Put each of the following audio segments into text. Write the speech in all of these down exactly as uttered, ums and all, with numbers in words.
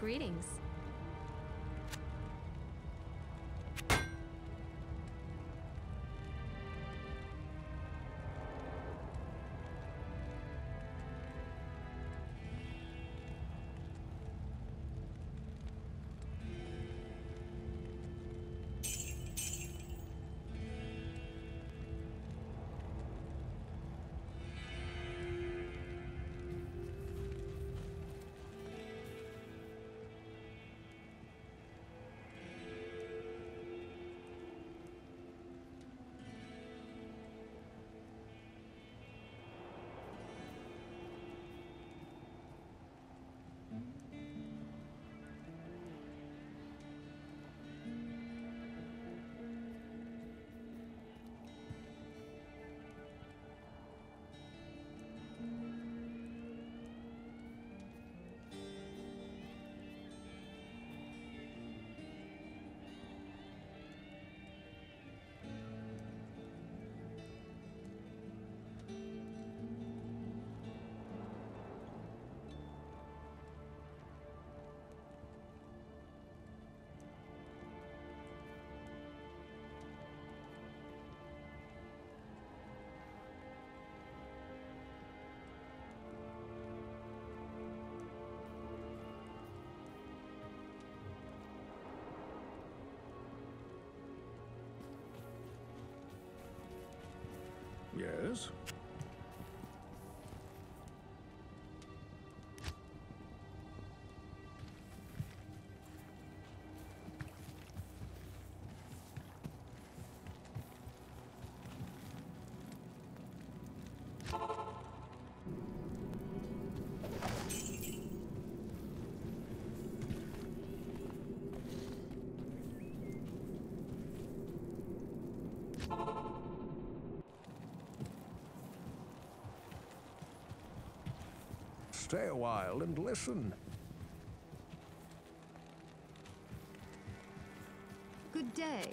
Greetings. Yes? Stay a while and listen. Good day.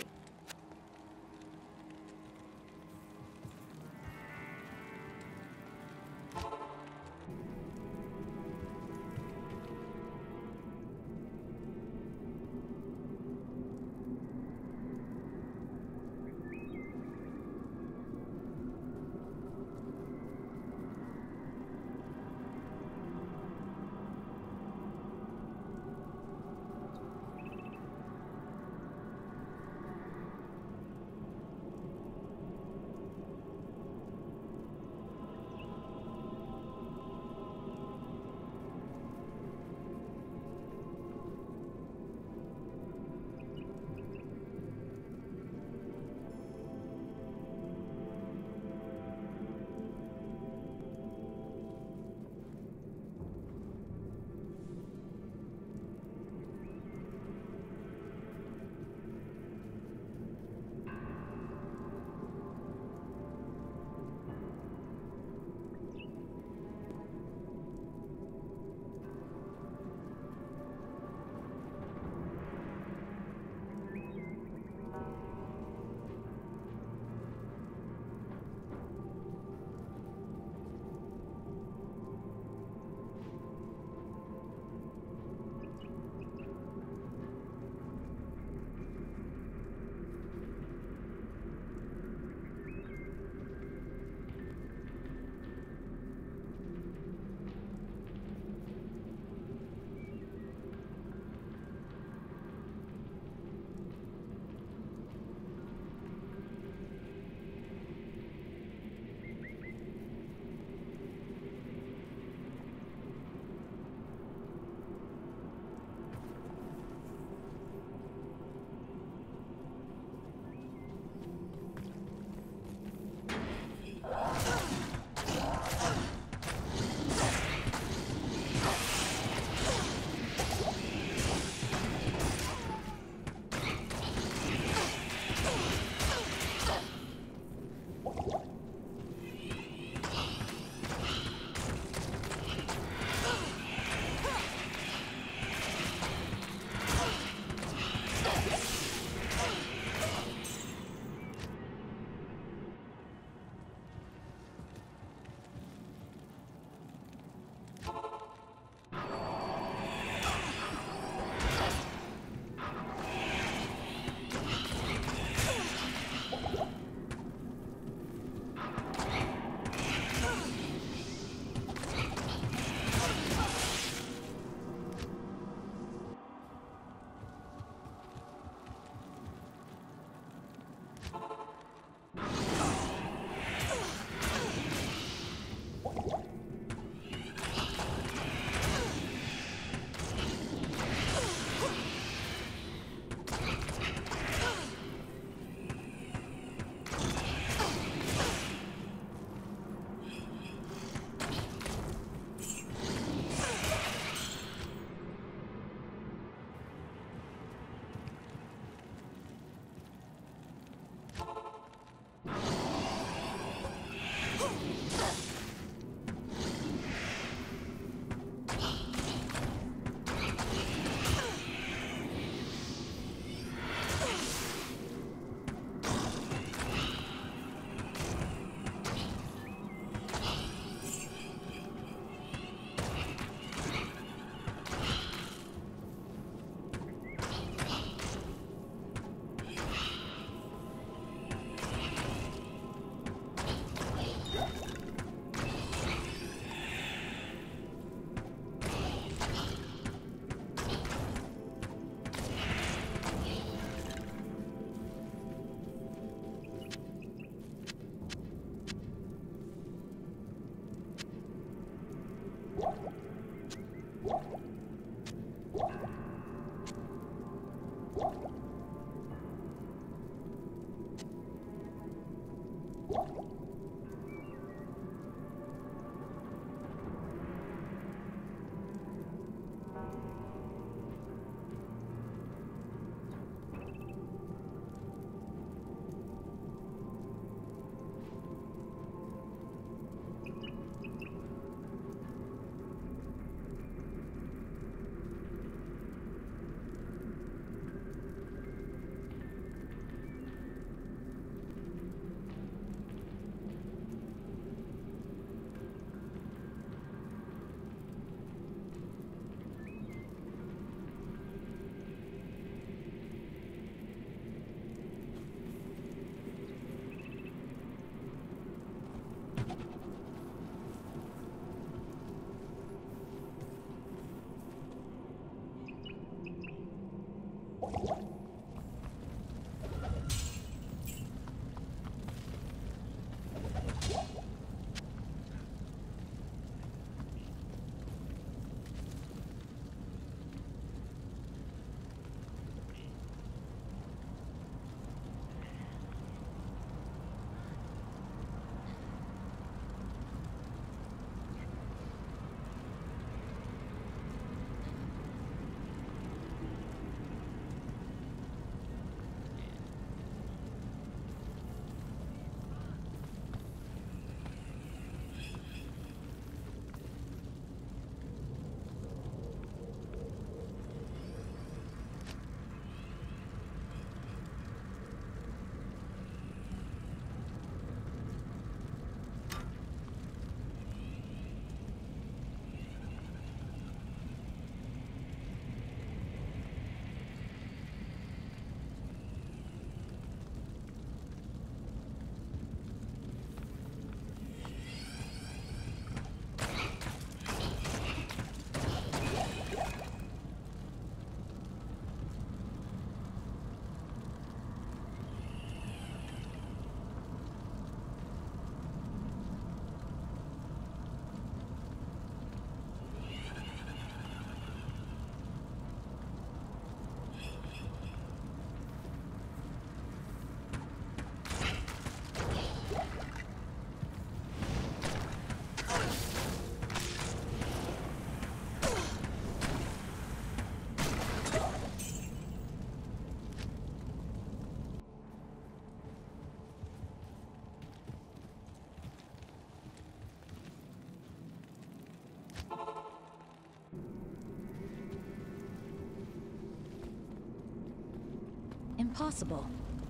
Impossible.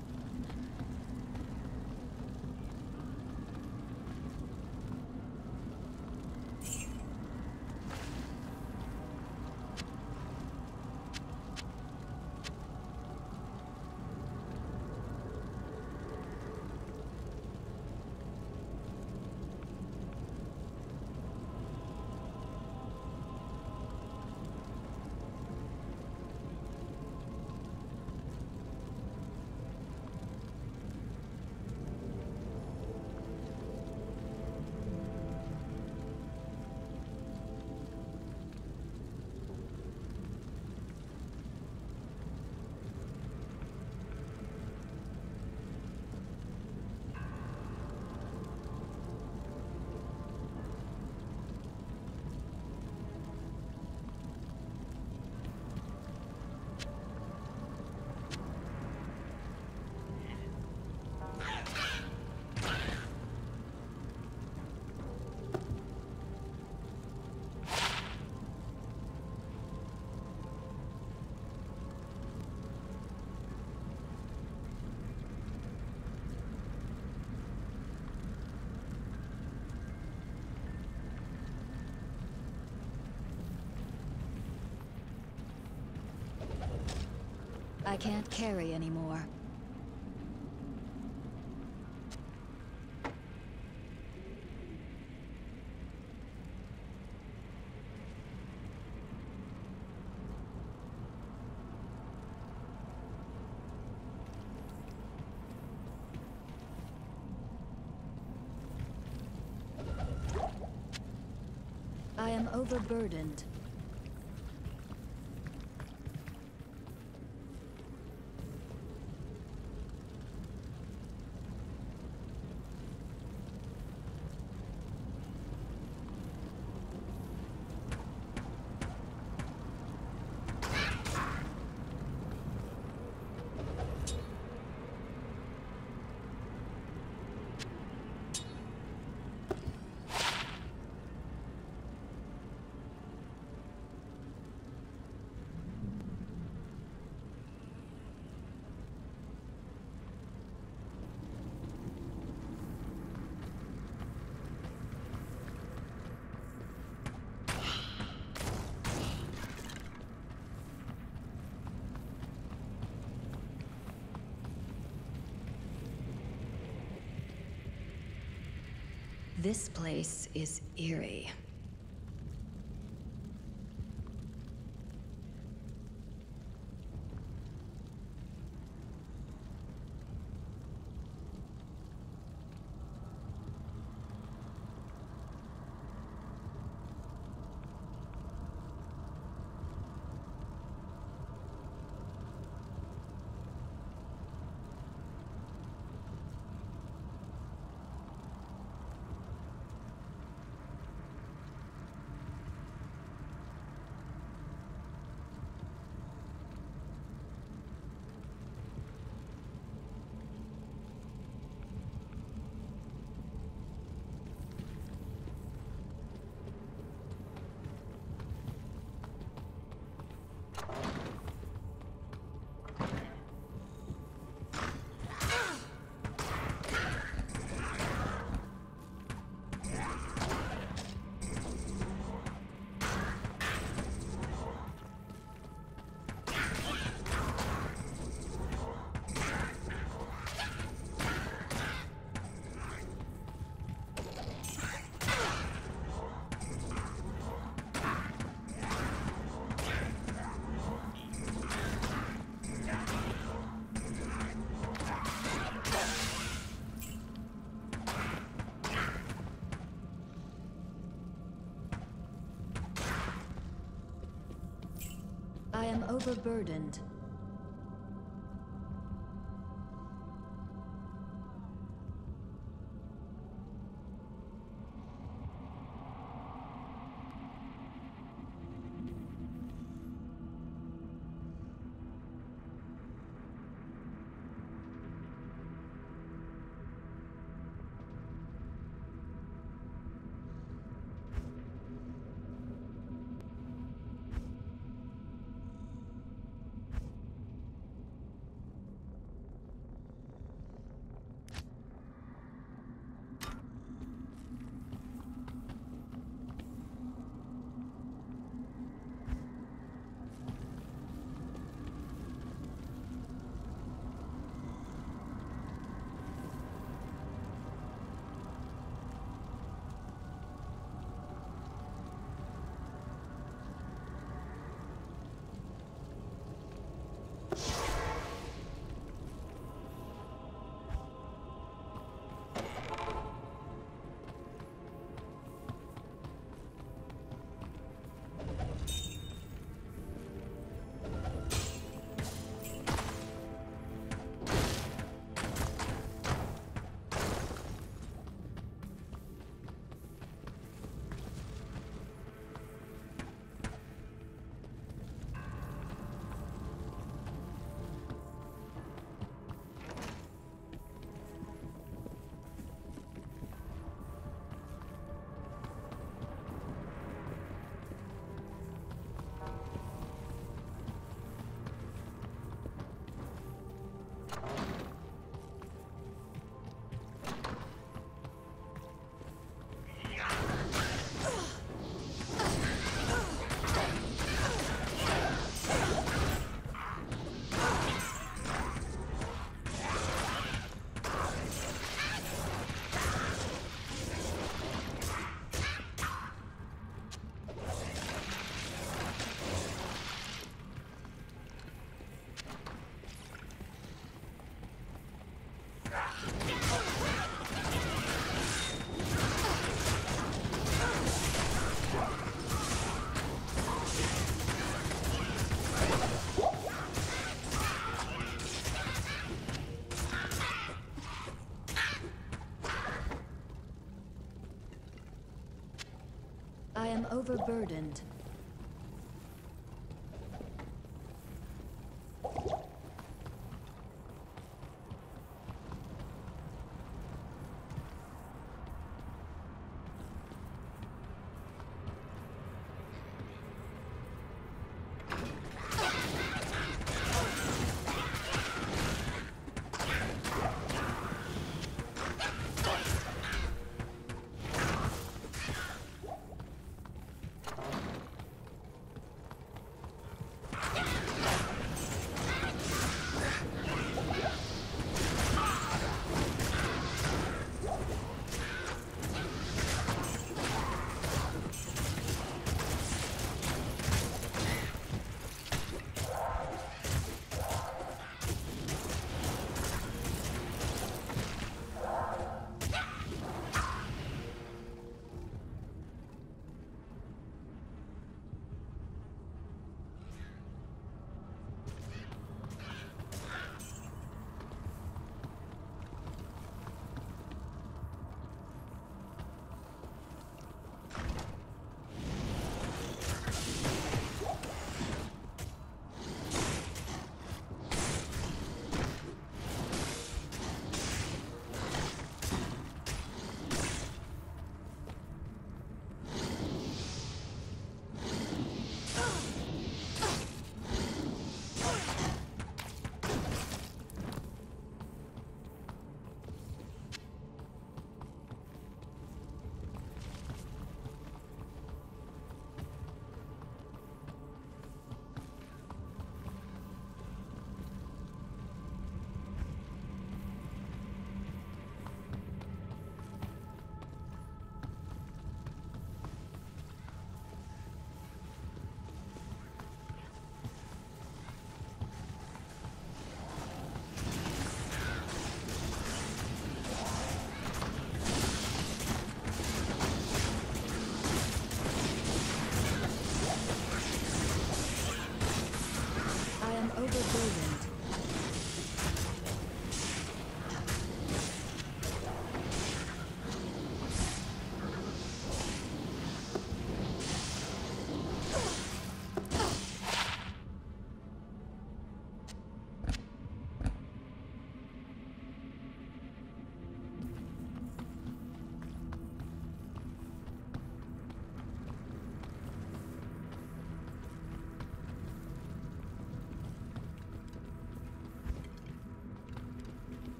I can't carry anymore. I am overburdened. This place is eerie. I am overburdened. I am overburdened.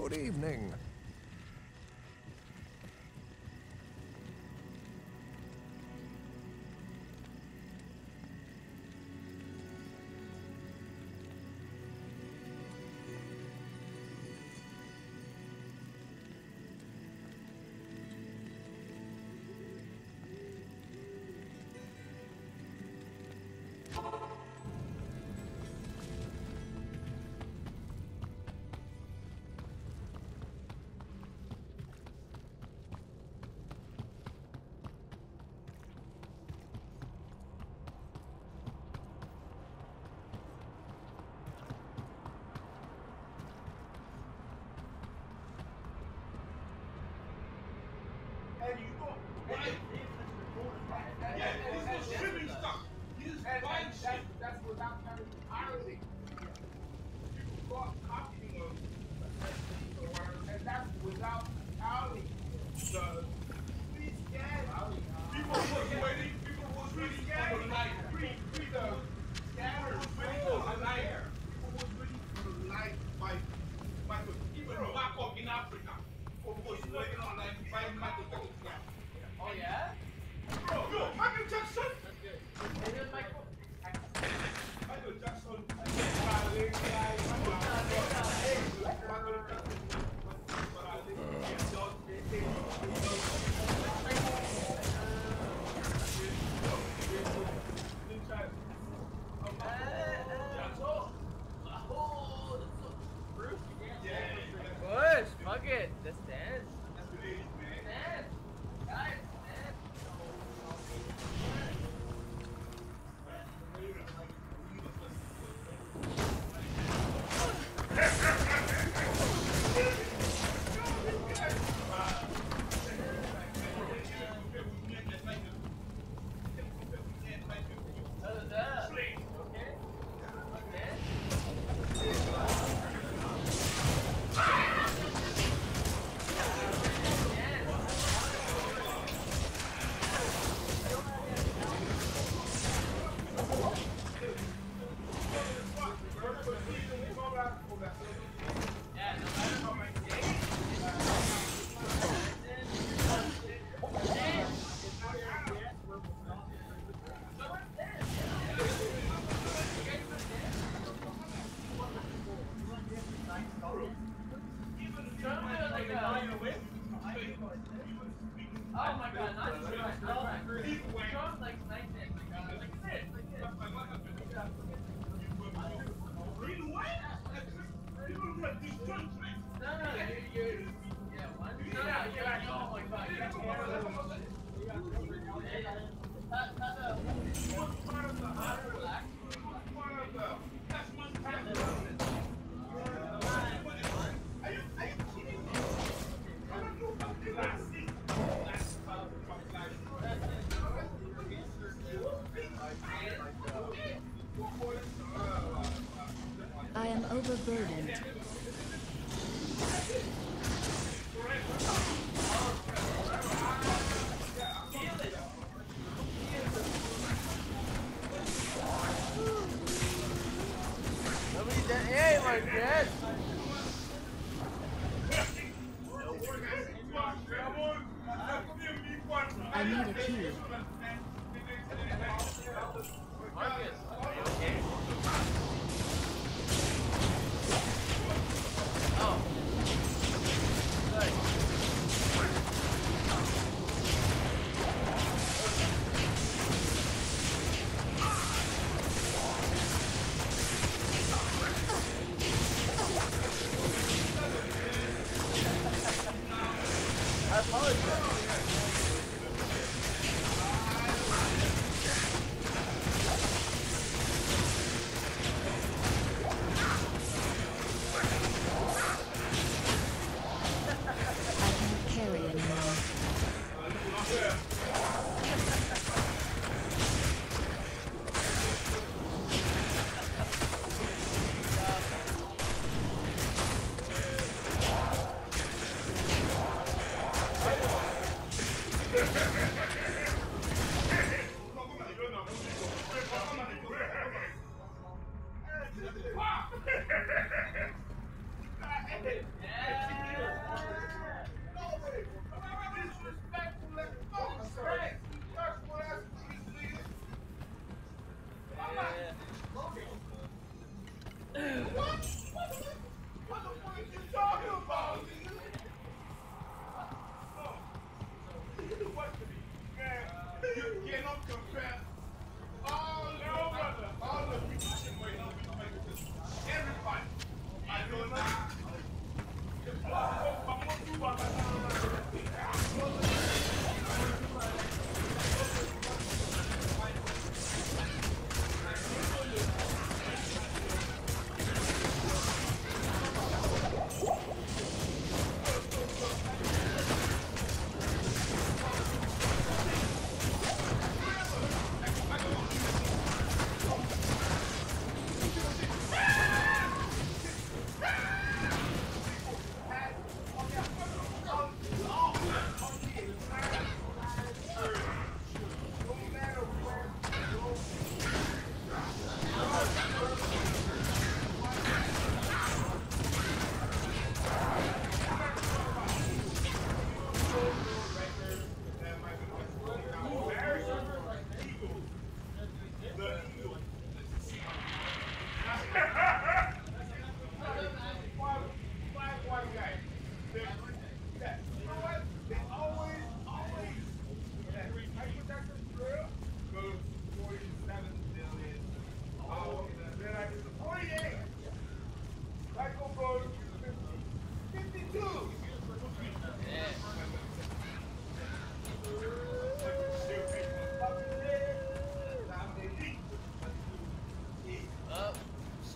Good evening. I am overburdened. Hey, my dad! I need a key. Marcus, are you okay? Oh. Good. I apologize.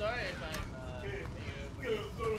sorry if I'm uh, being over.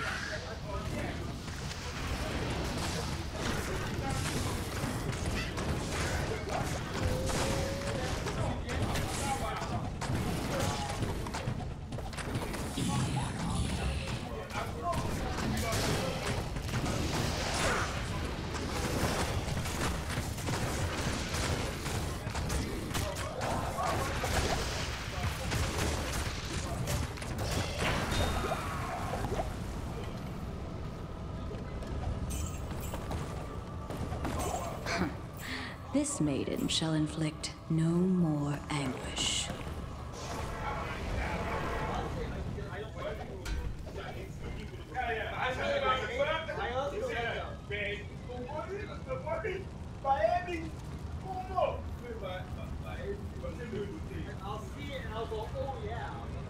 This maiden shall inflict no more anguish. I'll see it and I'll go, oh yeah.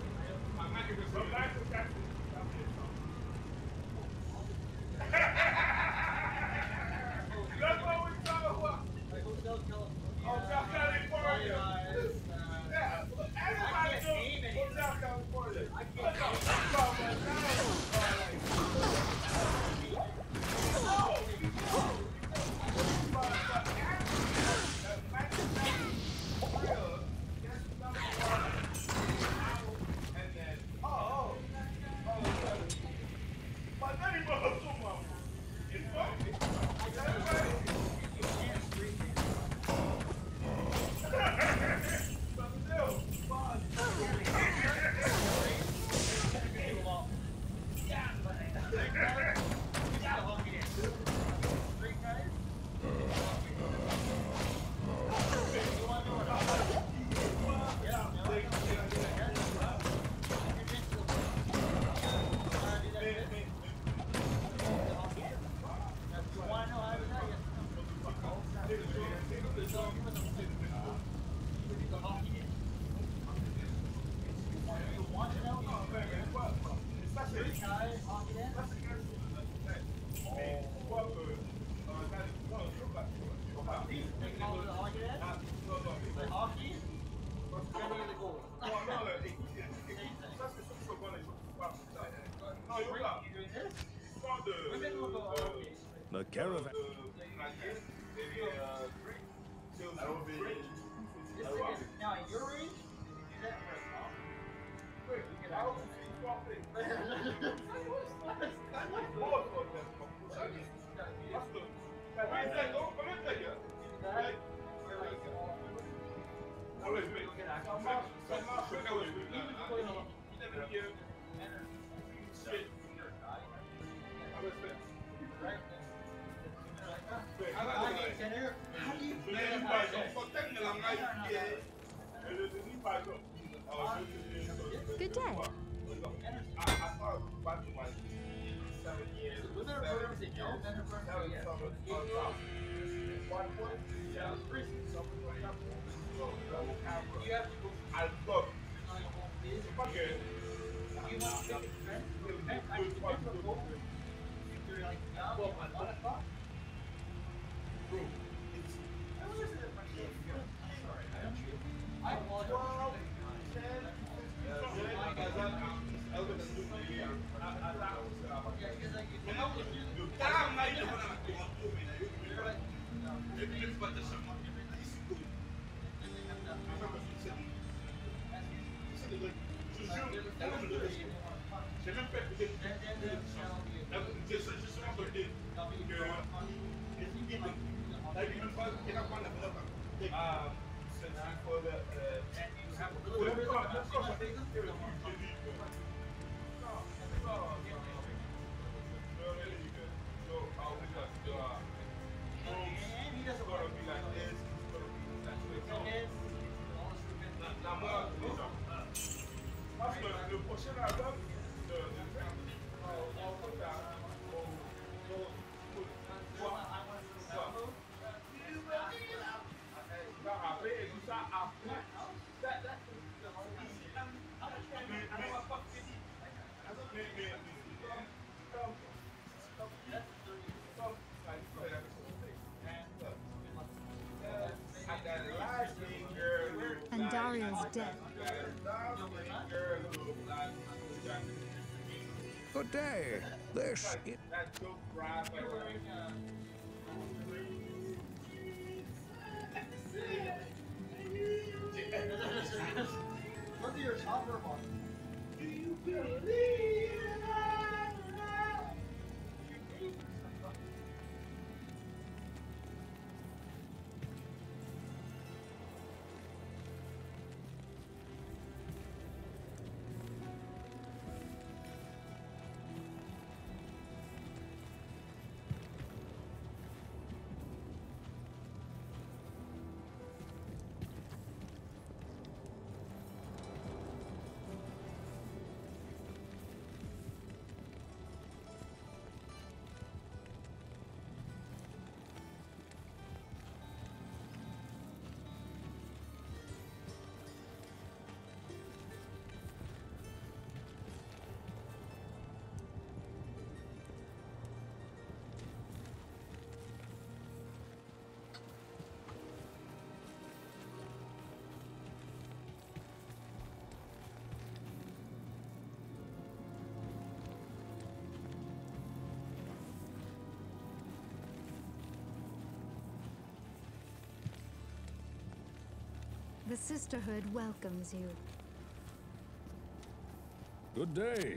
The caravan. Now, in your range, you do that for Good day. And Dario's dead. Good day. This is... That's so bright. You're wearing, uh, look at your chopper one. Do you believe in love? The Sisterhood welcomes you. Good day.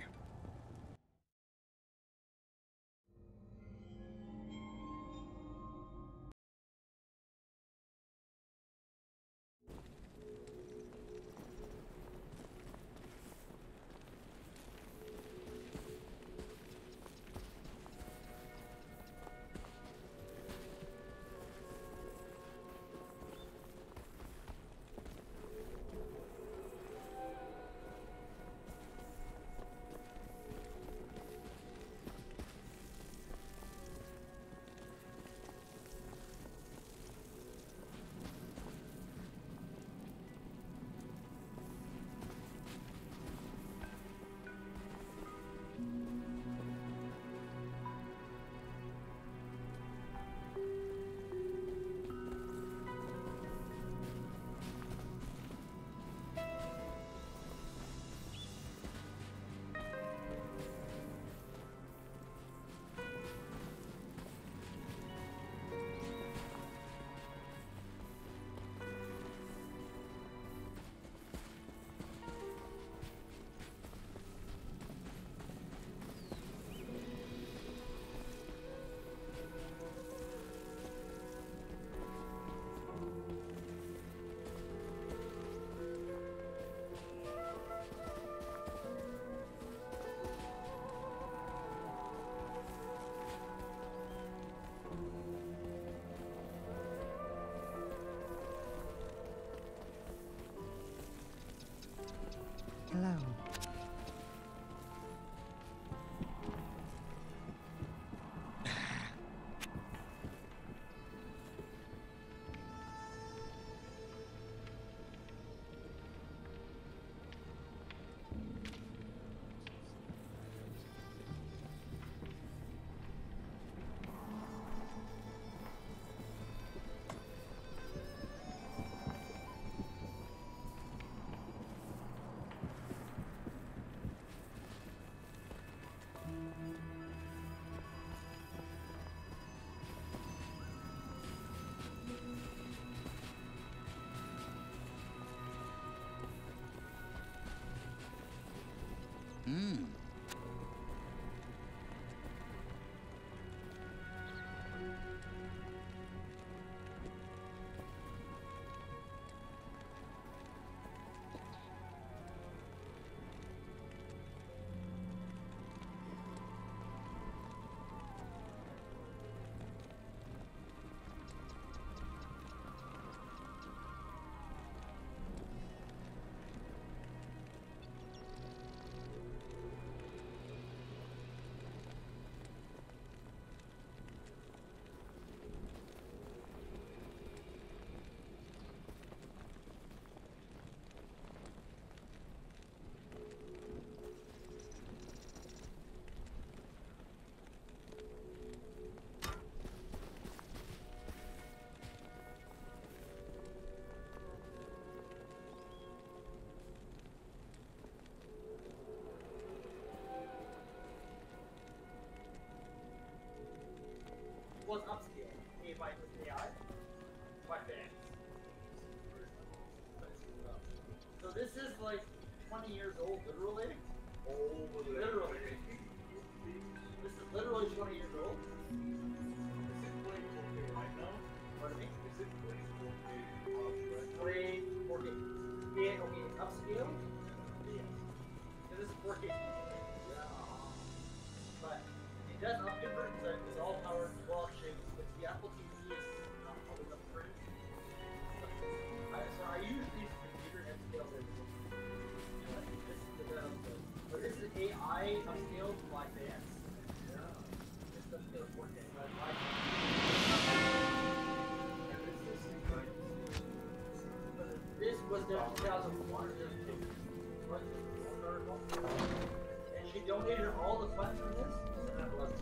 Hello. Hmm. fight with A I. Quite advanced. So this is like twenty years old, literally. Oh, literally. This is literally twenty years old. Is it playing four K right now? Pardon me? Is it playing four K uh, right now? Play four K. Yeah, okay, upscale? Yeah. So this is four K. Yeah. But it does upconvert, so it's all powered blockchain. But the Apple T V is not always upgraded. I, so I usually use computer and scale this. This is the better upscale. But this is A I upscaled to like bands. Yeah. This is upscaled four K. But I And it's the same time. This was done in two thousand one. And she donated all the funds from this to nine eleven.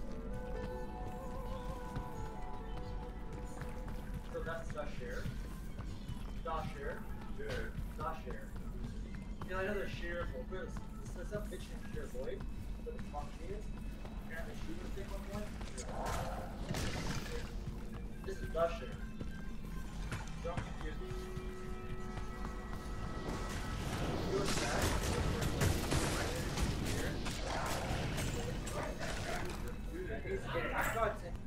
So that's the share. Dot share. Yeah. Dot share. You know, I know there's share void. There's some fiction share void, but the function is. Apparently she was sick one point. This is dot share. Don't confuse me. Your stack. I got it.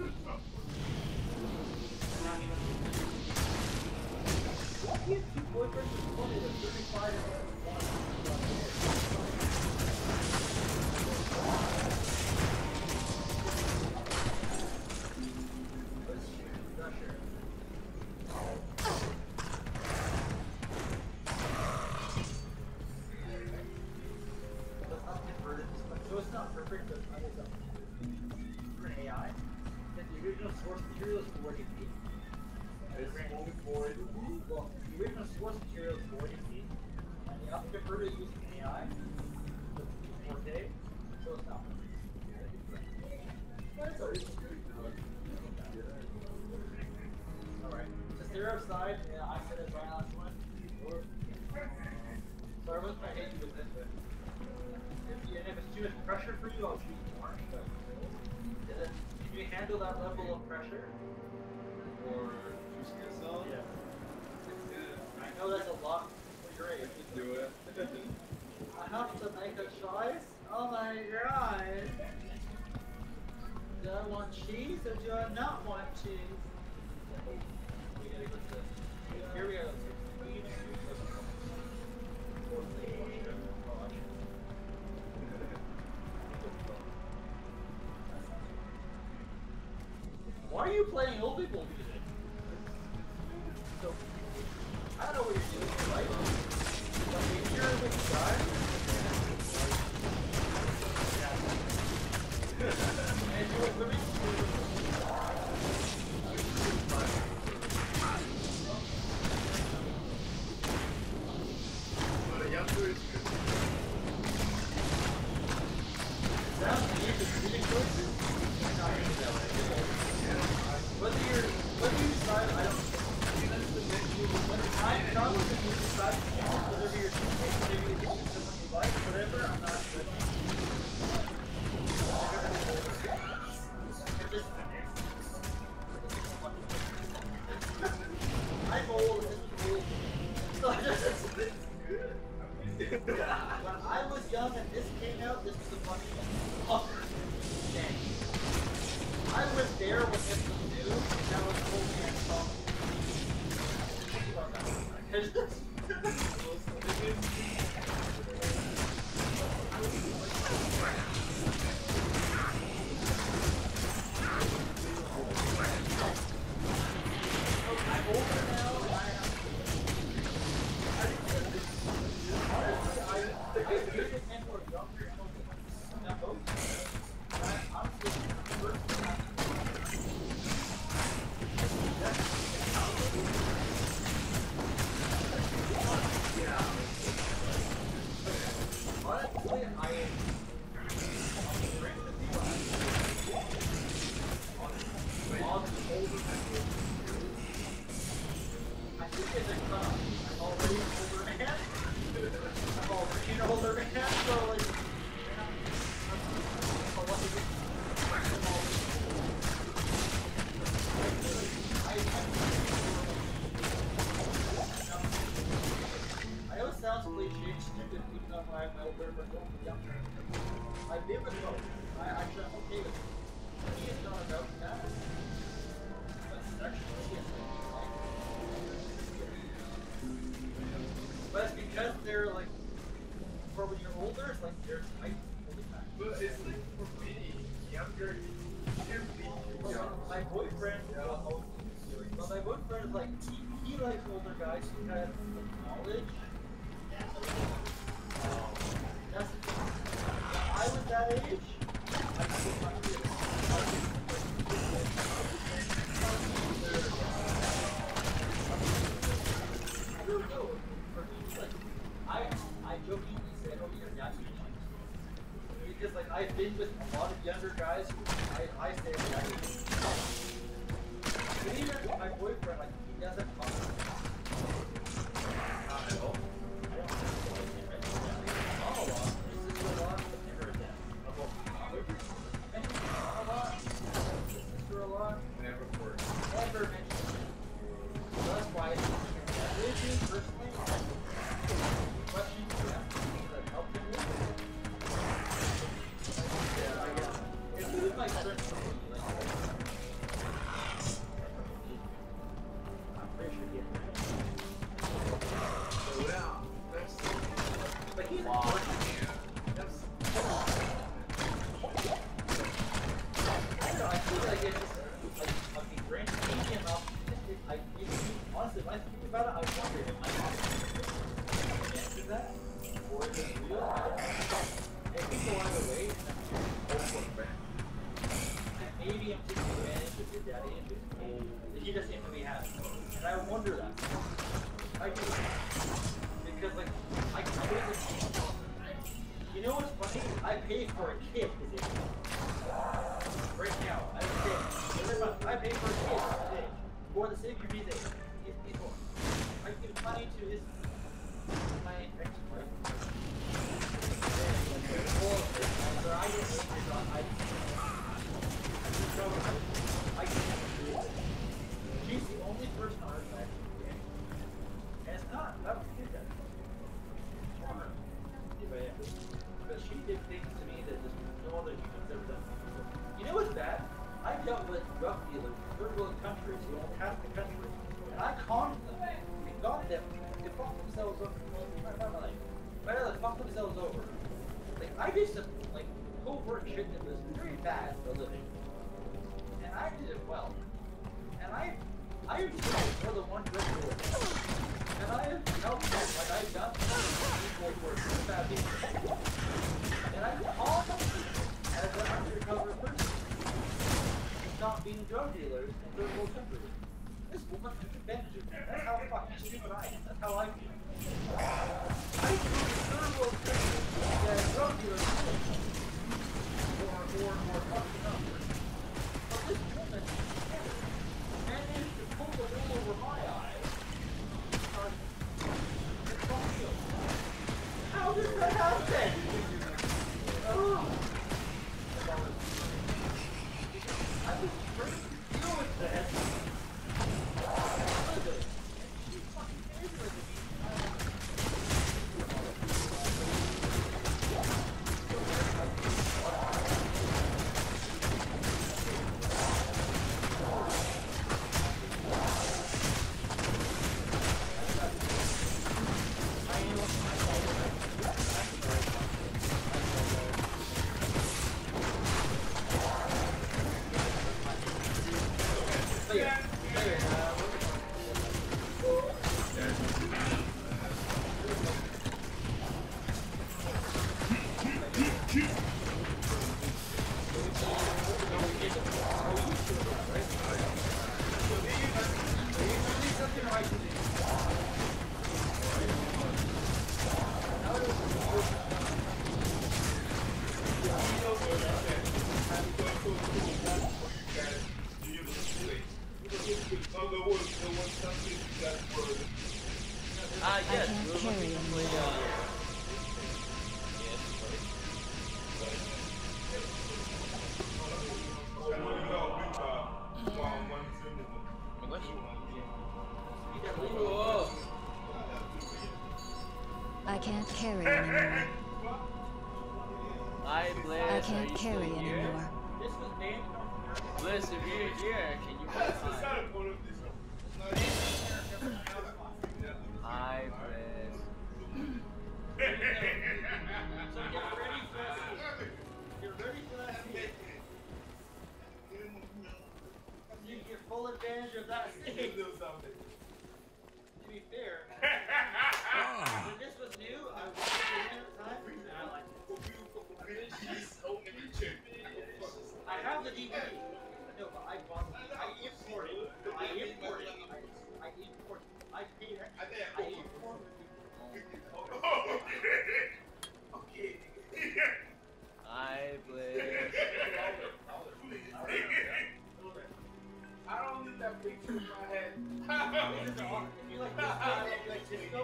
What do you have two boyfriends with twenty to thirty-five Let's shoot. Not sure. Let's not convert it. So it's not perfect, but I was up. For an A I, that the original source material is forty feet. It's only for it. Well, the original source material is forty feet, and the upconverter using A I is four K, so it's not perfect. But it's alright. Alright, so zero side, yeah, I said it right last one. So I wasn't gonna hit you with this, but if, you, if it's too much pressure for you, I'll choose more. But is it, can you handle that level of pressure? Or choosing yourself. Yeah. Yeah. I know that's a lot for your age. Do it. I have to make a choice. Oh my god. Do I want cheese or do I not want cheese? We gotta go to here we go. Why are you playing old people music? So, I don't know what you're doing, right? But if you're with the guy, and you're living But yeah, so it's good. sounds to you the music choices. Whether you're, whether you decide, I don't when the time comes and you decide to change whatever you're thinking, maybe you get someone you like, whatever, I'm not sure. I'm old, this is old. So I just, when I was young and this came out, this was the funniest fucker. Dang. I was there when this was new, and that was the whole man song. Think about that. I'm older now, and I have I I I did it and were younger and now both. I honestly first time. Honestly, I on the older people. I think it's a cut. I'm already an older man. I'm already an older man, so like. So what is it? older, but don't be younger. I've been with both. I actually I'm okay with it. He is not about that. But sexually, yes, like, but it's because they're like, for when you're older, it's like they're tight holy back. But it's like for me, younger, you can be young. My boyfriend, well, well, my boyfriend is like, he, he likes older guys who have like, knowledge. That's the thing. When I was that age, I was not really. I don't know. For me, like, I, I jokingly said, oh, you're not because like I've been with a lot of younger guys who I, I say that but even my boyfriend, like he doesn't talk to me. Not at all. I don't have to like him right now. Not a lot. His sister a lot, but never again. About my father. And his mom a lot. His sister a lot. Never worked. Never mentioned it. So that's why it's me personally. Questions you have to see that help him with. Yeah, I guess. It's even my friend for me, like, I'm pretty sure he has that. So now, that's But he's wow. important. That's I don't know, I feel like it's just, like, okay, Grant changed him up. It, I, it, honestly, when I think about it, I wonder if I'm not answer that, or is it real? If we go either way, then I'm for Grant. And maybe I'm taking advantage of his daddy issues that he doesn't even have. And I wonder that. I do. Because, like, I can put it. You know what's funny? I pay for a kid his age. Right now, I pay. Every month, I pay for a kid his age. For the sake of his age. He's, he's born. I give money to his. My ex-wife. So I get angry on I. So I can't do it. She's the only person on earth that can do it. And it's not. That was good. But she did things to me that just no other human's ever done. You know what's bad? I dealt with drug dealers in third world countries who own half the country, and I conned them and got them to fuck themselves over. Like, better than fuck themselves over. Like I did some like covert shit that was very bad for a living, and I did it well. And I, I was for the one drug dealer, and I have helped them like I've done people who are super bad people. And I call them as an undercover person. Stop being drug dealers in third world countries. This woman took advantage of me. That's how fucking stupid I am. That's how I feel. I feel the third world countries that drug dealers do. Or, or, or fucking numbers. But this woman managed to pull the wool over my eyes. It's so real. How did that happen? Oh. I was trying to deal with that. She's fucking ignorant to me. I can't carry anymore. I can't carry anymore. I Bliss, are can't you carry still here? anymore. This was named from Bliss, if you're here, can you That's come the on? side point of this. Hi, Bliss. So get ready for that scene. Get ready for that scene. You can get full advantage of that scene. To be fair, when this was new, I was watching it at the time, and I liked it. I have the D V D. No, but I bought it. I imported it. I imported it. I, I imported it. I paid it. I imported it. Hi, Bliss. I don't need that picture in my head. If you like this guy, you like Cisco.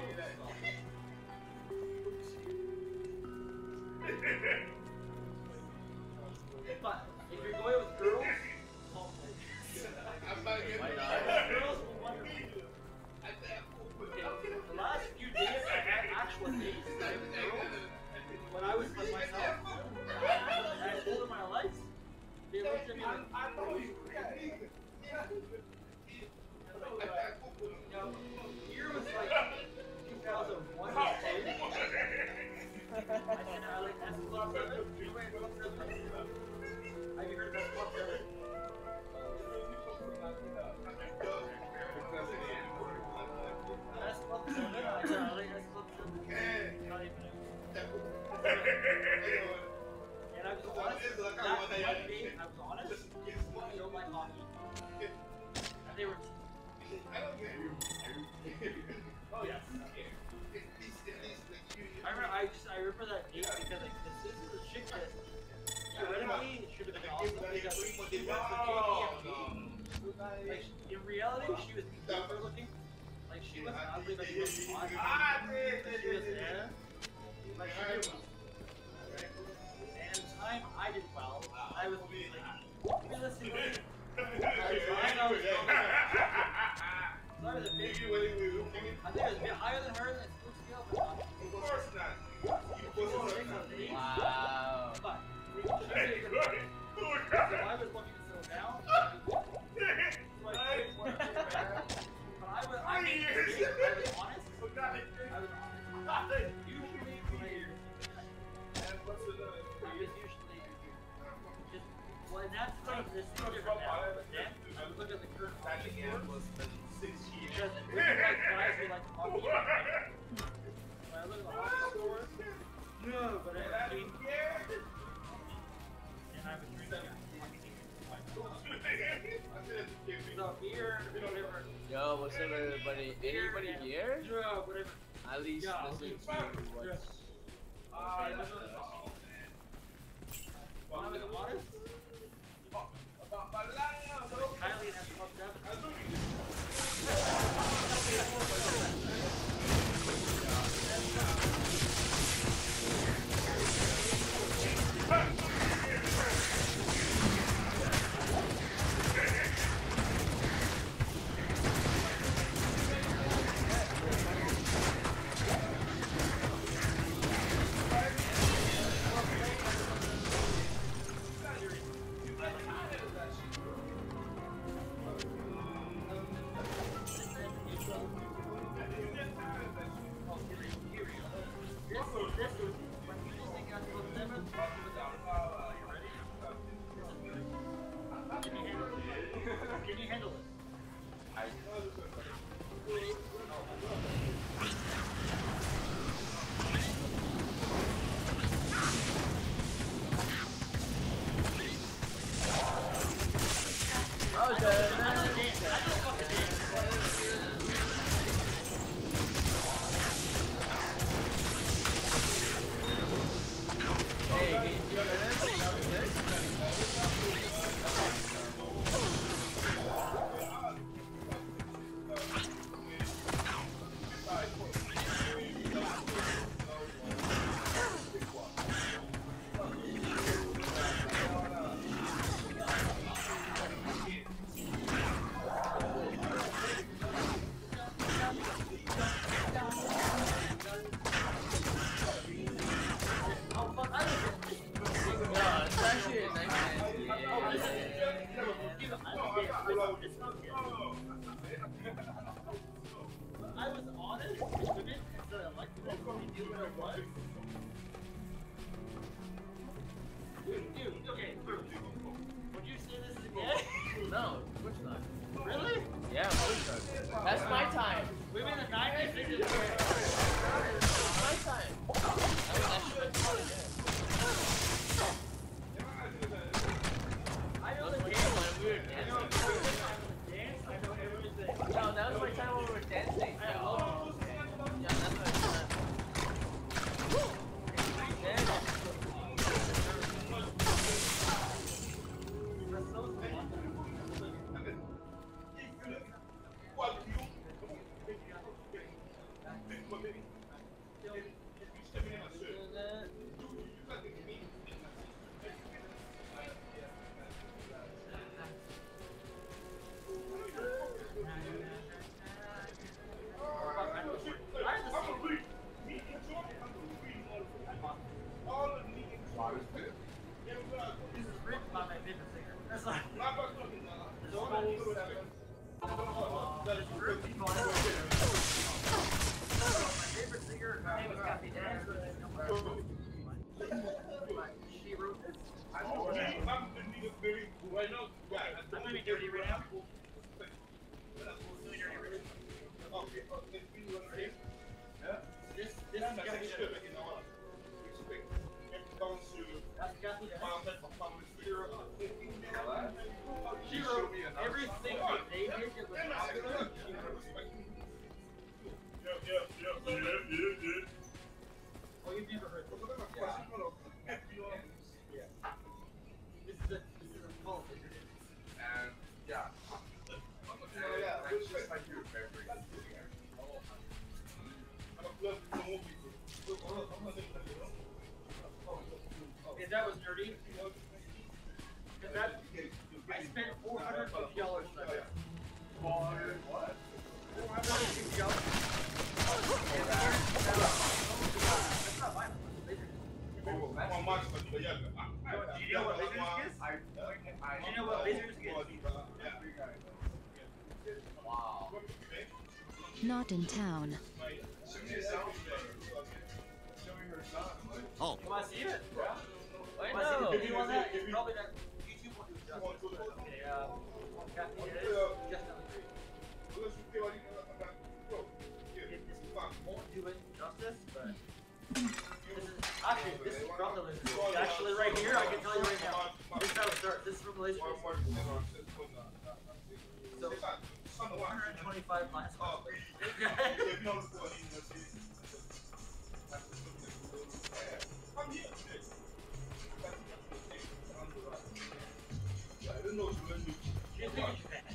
But if you're going with girls, call me. I'm not getting Why it. not? Girls will wonder. The last few days, I had actual dates with girls. When I was by myself, and I told them my lights, they looked at me like, I know you. you know, year was like two thousand one to ten. I said, I like S Club seven. Have you heard of S Club seven? S Club seven? I said, I like S Club seven. Not even And I was honest, that one day, I was honest, I don't like hockey. And they were, oh yes. I remember, I just, I remember that date because like, this, this is a chick that, theoretically, should have been awesome because she went for K P M G. Like, in reality, she was super looking. Like, she wasn't ugly, but she was hot. She was, yeah. But she did well. And the time I did well, I was like, realistically, I was trying to was so I was a big, I think I was a bit higher than her than school scale, but not. Of course not. Wow. But, so I was looking to settle down. So I did what I did better. But I was, I made a mistake. I was honest. I was honest. Usually, when I hear I was usually just, well, in that time, this is different now, but then I would look at the current fashion store because it was like guys who like hockey. When I look at the hockey stores, no, but I mean, and I was drinking hockey team. So beer, whatever. Yo, what's up, everybody? Anybody here? No, whatever. At least Yeah, listen okay. to what's. Uh, when I was honest, Kylie and I fucked up. was honest, women instead of like they knew what it was. Dude, dude, okay, would you say this again? No, of course not. Really? Yeah, of course not. That's my time. Women in the nineties, they did it. That's my time. I mean, I should have taught it. I know That the was my dance. time when we were I know dancing. dance. I know everything. No, that was my time when we were dancing. I love it. Yeah, that's my time. Yeah. That's so fun. This is written by my favorite singer. That's like, there's so many there's group people on it. My favorite singer, her name is Kathy Dance. She wrote this. I'm gonna be dirty right now. This, this is Kathy Dance. That's Kathy Dance. She wrote everything that they did that was popular. She wrote. Oh, you've never heard this? Yeah. This is a, this is a politics. And yeah. Oh yeah, that's just like your favorite. Okay, that was nerdy. Cause that, I spent four hundred fifty dollars for that. What? What? four hundred fifty dollars. That's not mine. How much? Do you know what Laserdisc is? I, I, Do you know what Laserdisc is? Wow. Not in town. Oh, You wanna see it? I You wanna see the know. video on that? It's probably not, YouTube won't do it justice. Okay, uh, Kathy Dance, just on the three. Won't do it justice, but this is actually this is from the Laserdisc. Actually, right here, I can tell you right now. This is how it starts. This is from the Laserdisc. So, one hundred twenty-five minus one. You think it's Japan?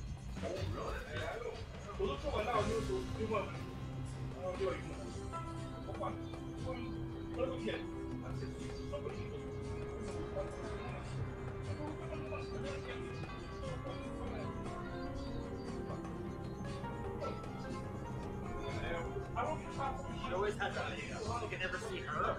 She always has that video. You can never see her.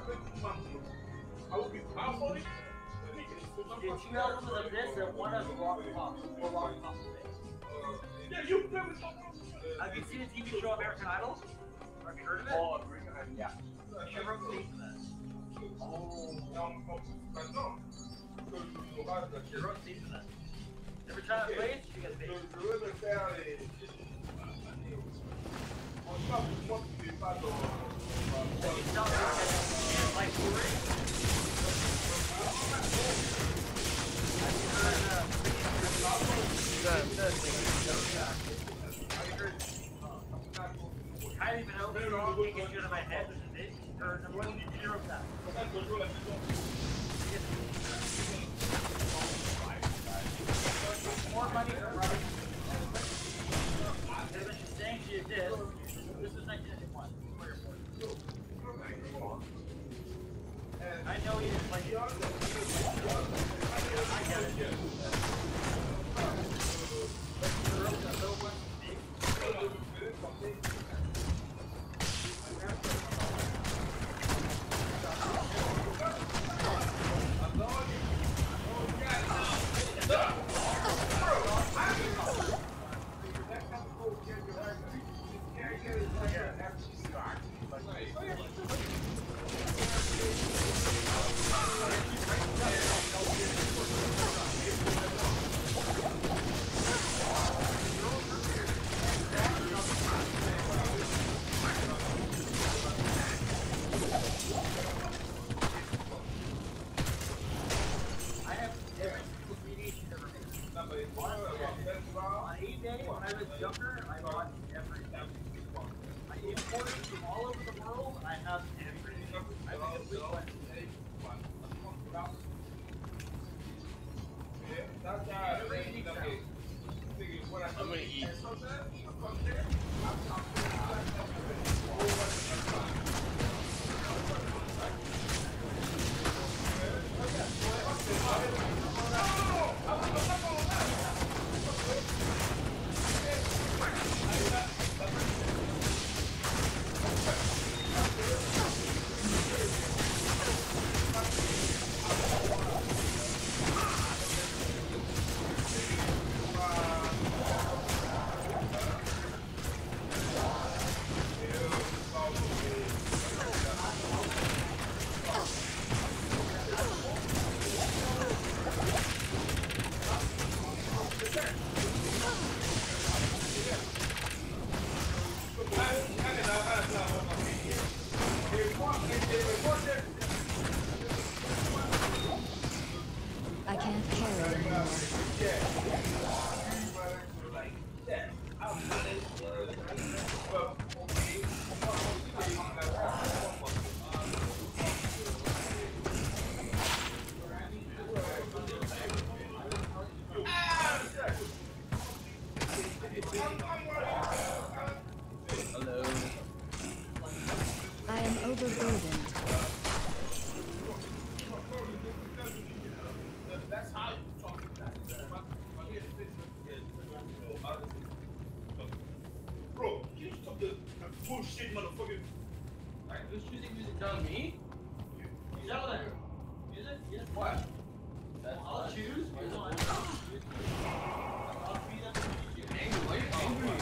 Did two albums of this and one of rock pop or rock pop thing? Have you seen the T V show American Idol? Have you heard of it? Oh, yeah. She wrote the theme for that. She wrote the theme for that. Every time it plays, she gets paid. So you tell her that she like touring. Have you heard uh, Kylie Minogue song, Can't Get You Out of My Head, which is it. Her number one, she wrote that. More money for Robert. And when she's saying she exists, this was nineteen ninety-one. I know you didn't like it. I get it. I was younger, I bought every one. I imported from all over the world. I have every. I have a complete collection. That's uh, rainy sound. I'm gonna eat. I can't carry anymore. Hello. I am overburdened. That's how you talk. Bro, can you stop the bullshit, motherfucker? Alright, who's choosing music? Telling me? You know that. Music? Yes. What? I'll choose. You know, I'll choose. I'll be that. You're angry. Why are you angry?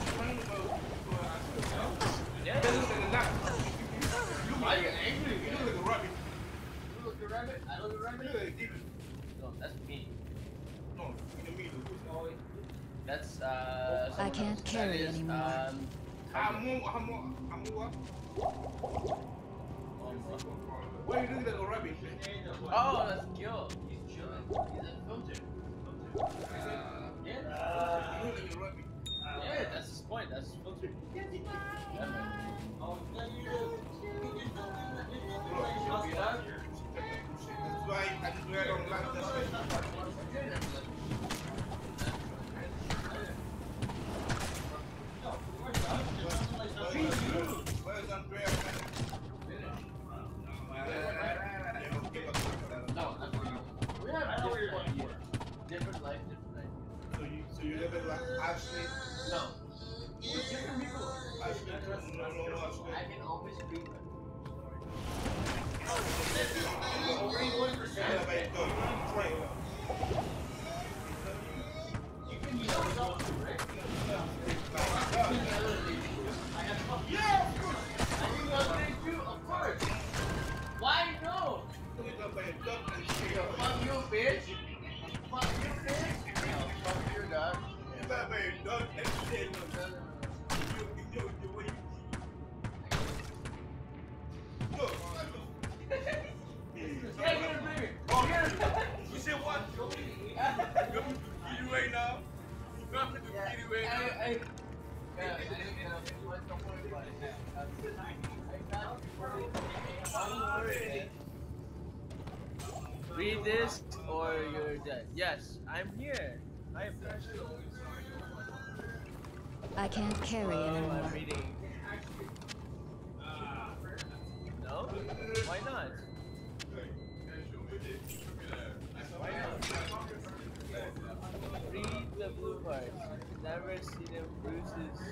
Yeah. Why are you angry? You look like a rabbit. You look a rabbit? I look a You rabbit? look like a demon. No, that's me. No, you can mean it. That's uh. I someone can't else. carry That is, anymore. Um. Hamu, Hamu, Hamu. Why are you looking like a rabbit? Oh, that's Gil. He's chilling. He's a filter. Uh, yeah. You look like a rabbit. Yeah, that's his point. That's his filter. Definitely. Oh, no, you do. Bro, you have your that's why I just wear on like this. Where's Andrea? No, I'm not. We have different years. Different life, different life. So you, so you live it like Ashley? No. We're different people. Ashley? No, no, no, Ashley. I can always read them. Over eighty-one percent. Elevate, go. Train. You can use yourself too, right? Yeah! I think the other day too, of course. Why no? Fuck you, bitch. Fuck you, bitch. No, fuck your dog. Yeah, you're gonna bring it. Oh, You're gonna- you said what? You want me to feed you right now? You want me to feed you right now? I, I, yeah, I didn't know if you went somewhere, but I found it. Read this or you're dead. Yes, I'm here. I am here. I can't carry Oh, anymore. I'm reading. No? Why not? Why not? Read the blue parts. Never see them bruises.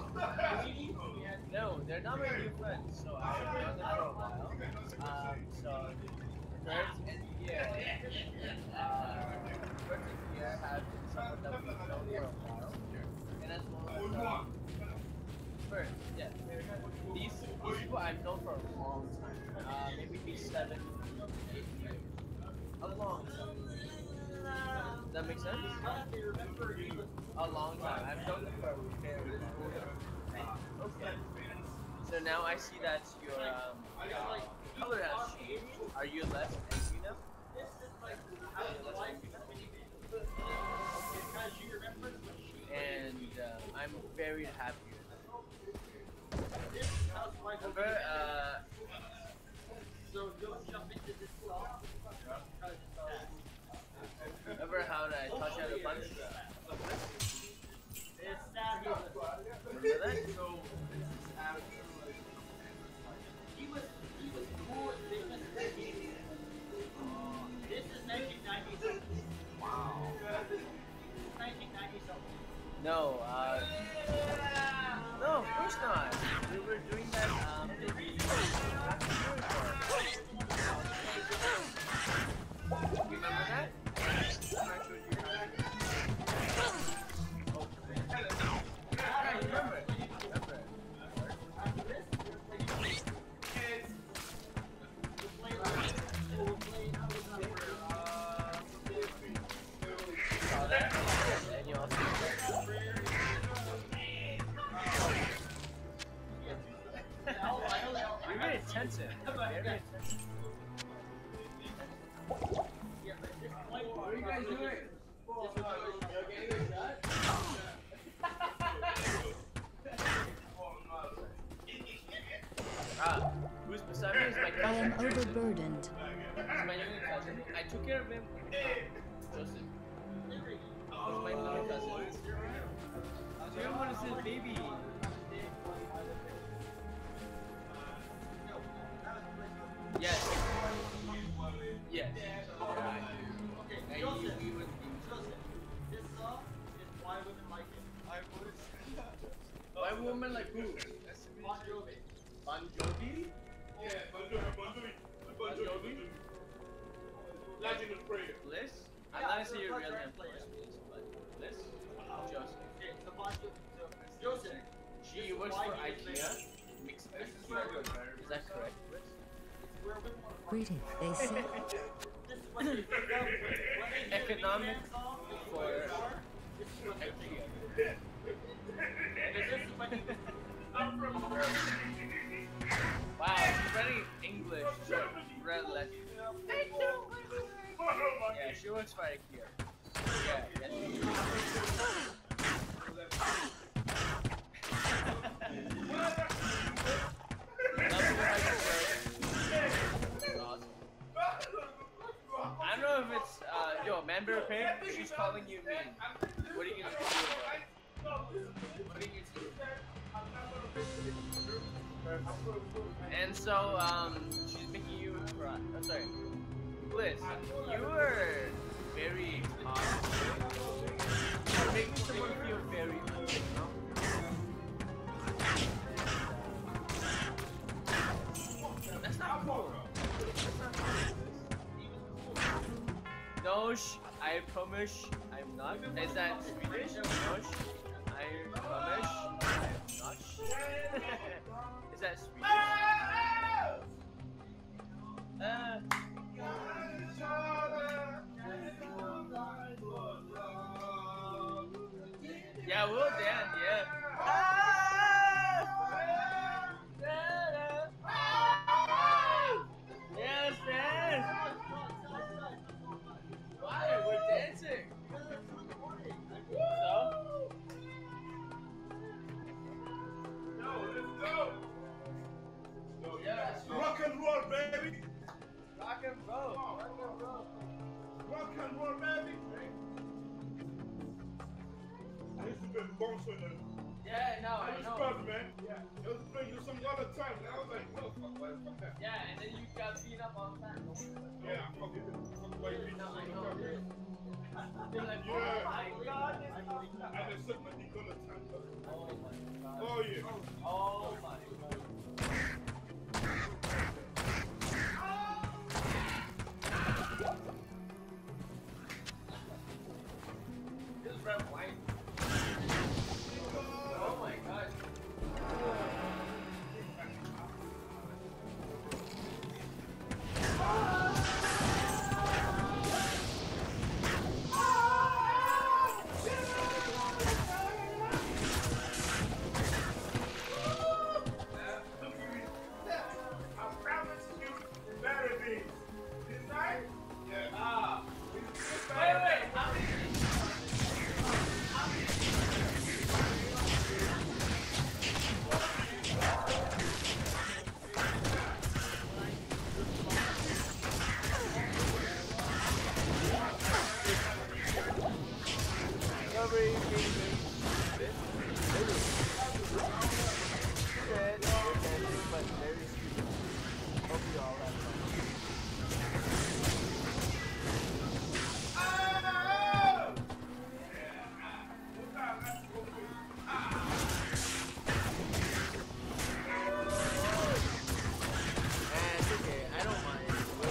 No, they're not my new friends, so I've known them for a while. Um, so Kurt and Pierre, uh, Kurt and Pierre have been someone that we've known for a while. And as well as First, yeah. These, these people I've known for a long time. Uh, maybe seven, eight years. A long time. Does that make sense? A long time. I've known them for a very long time. Okay. So now I see that your um, color has changed. Are you less angry now? And um, I'm very happy. This house might be. Remember, uh, So don't jump into this stall. Because it's bad. remember how I taught you how to punch? It's sad. Remember that? So, this is after, like, He was he was cool and famous. This is nineteen ninety something. wow. This is nineteen ninety something. No, uh, no, of course not. We were doing that, um, maybe remember that? I'm not sure you had it. Yeah, I remember it. Remember it. After this, we're playing. We're playing. We're playing. Uh, Saw that? And you also You're very attentive. Very attentive. Yeah, but this point, what are you guys doing? Ah, who's beside me is my I am cousin. overburdened. He's my younger cousin. I took care of him. Joseph. He's my younger cousin. Everyone is his baby. Yes. Yes. Right. Okay, And Joseph. you, you would be. Joseph, this song is why women like it. I would. Why woman like who? Bon Jovi. Bon Jovi? Yeah, Bon Jovi, Bon Jovi, Bon Jovi. Legend of Prayer. Bliss? I'm Yeah, not gonna say so your fuck real name, translate it. please, but Bliss? Joseph. Okay, so Bon Jovi. So, Joseph. She works for IKEA. Mixed This Bliss. is very good, man. Is that correct, Bliss? Where women want to Greetings, they say. This is what they pick up when they hear Economic the song for This is what they pick IKEA. up. This is what they Wow, she's running English. So red left. Yeah, she works for IKEA. Yeah, that's I don't know if it's, uh, yo, Manbear Pig, she's calling you mean. What are you gonna do about it? What are you gonna do? And so, um, she's making you cry. I'm sorry. Bliss, you are very hot. You're making someone feel very cool, you know? That's not cool. That's not cool. No, sh I promise I'm not. Is that Swedish? No, sh I promise I'm not. Is that Swedish? Uh. Yeah, we'll dance, yeah. Yes, dance! Why? We're dancing! So? Yo, let's go! Yes. Rock and roll, baby! Rock and roll! Rock and roll! Rock and roll, baby! I used to be bouncer in the Yeah, no, I I was know. proud, man. Yeah. It was playing you some other time. And I was like, no, fuck, why the fuck that? Yeah, and then you got beat up all the time. Yeah, fuck it. Fuck why you beat No, I me know. up, man. They're like, Yeah. oh my god, this is I just sucked my dick all the time. Oh my god. Oh, yeah. Oh my god. This is red wine. Oh my god. very, very, very stupid. Very stupid. Good, romantic, but very stupid. Hope you all have fun. And it's okay, I don't mind.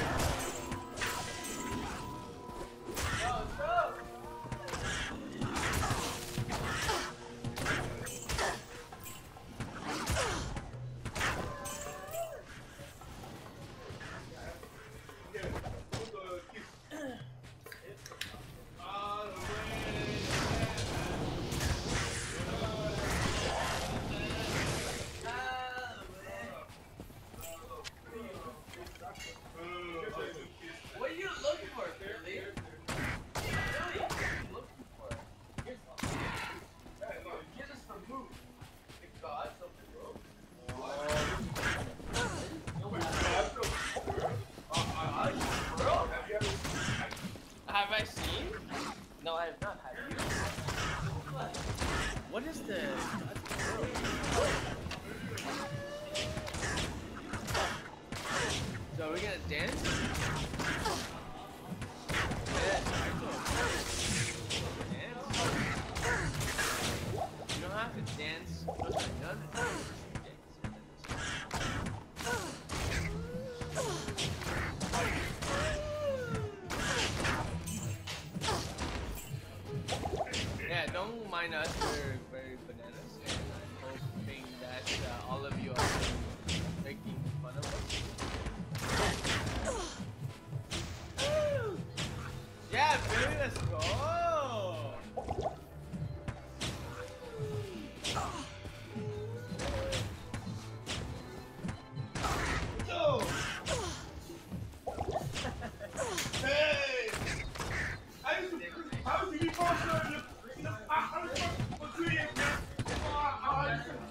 What are you looking for, Billy? Billy, what are you looking for? Get us from who? The gods of the world? Have I seen? No, I have not had you. What is the... So are we gonna dance? Dance. You don't have to dance with another dance. Yeah, don't mind us, we're very bananas, and I'm hoping that uh, all of you are making fun of us. Yeah, baby, let's go! Hey! I used to, I used to be posted in the, in the, I was for two years now. Oh, I used to-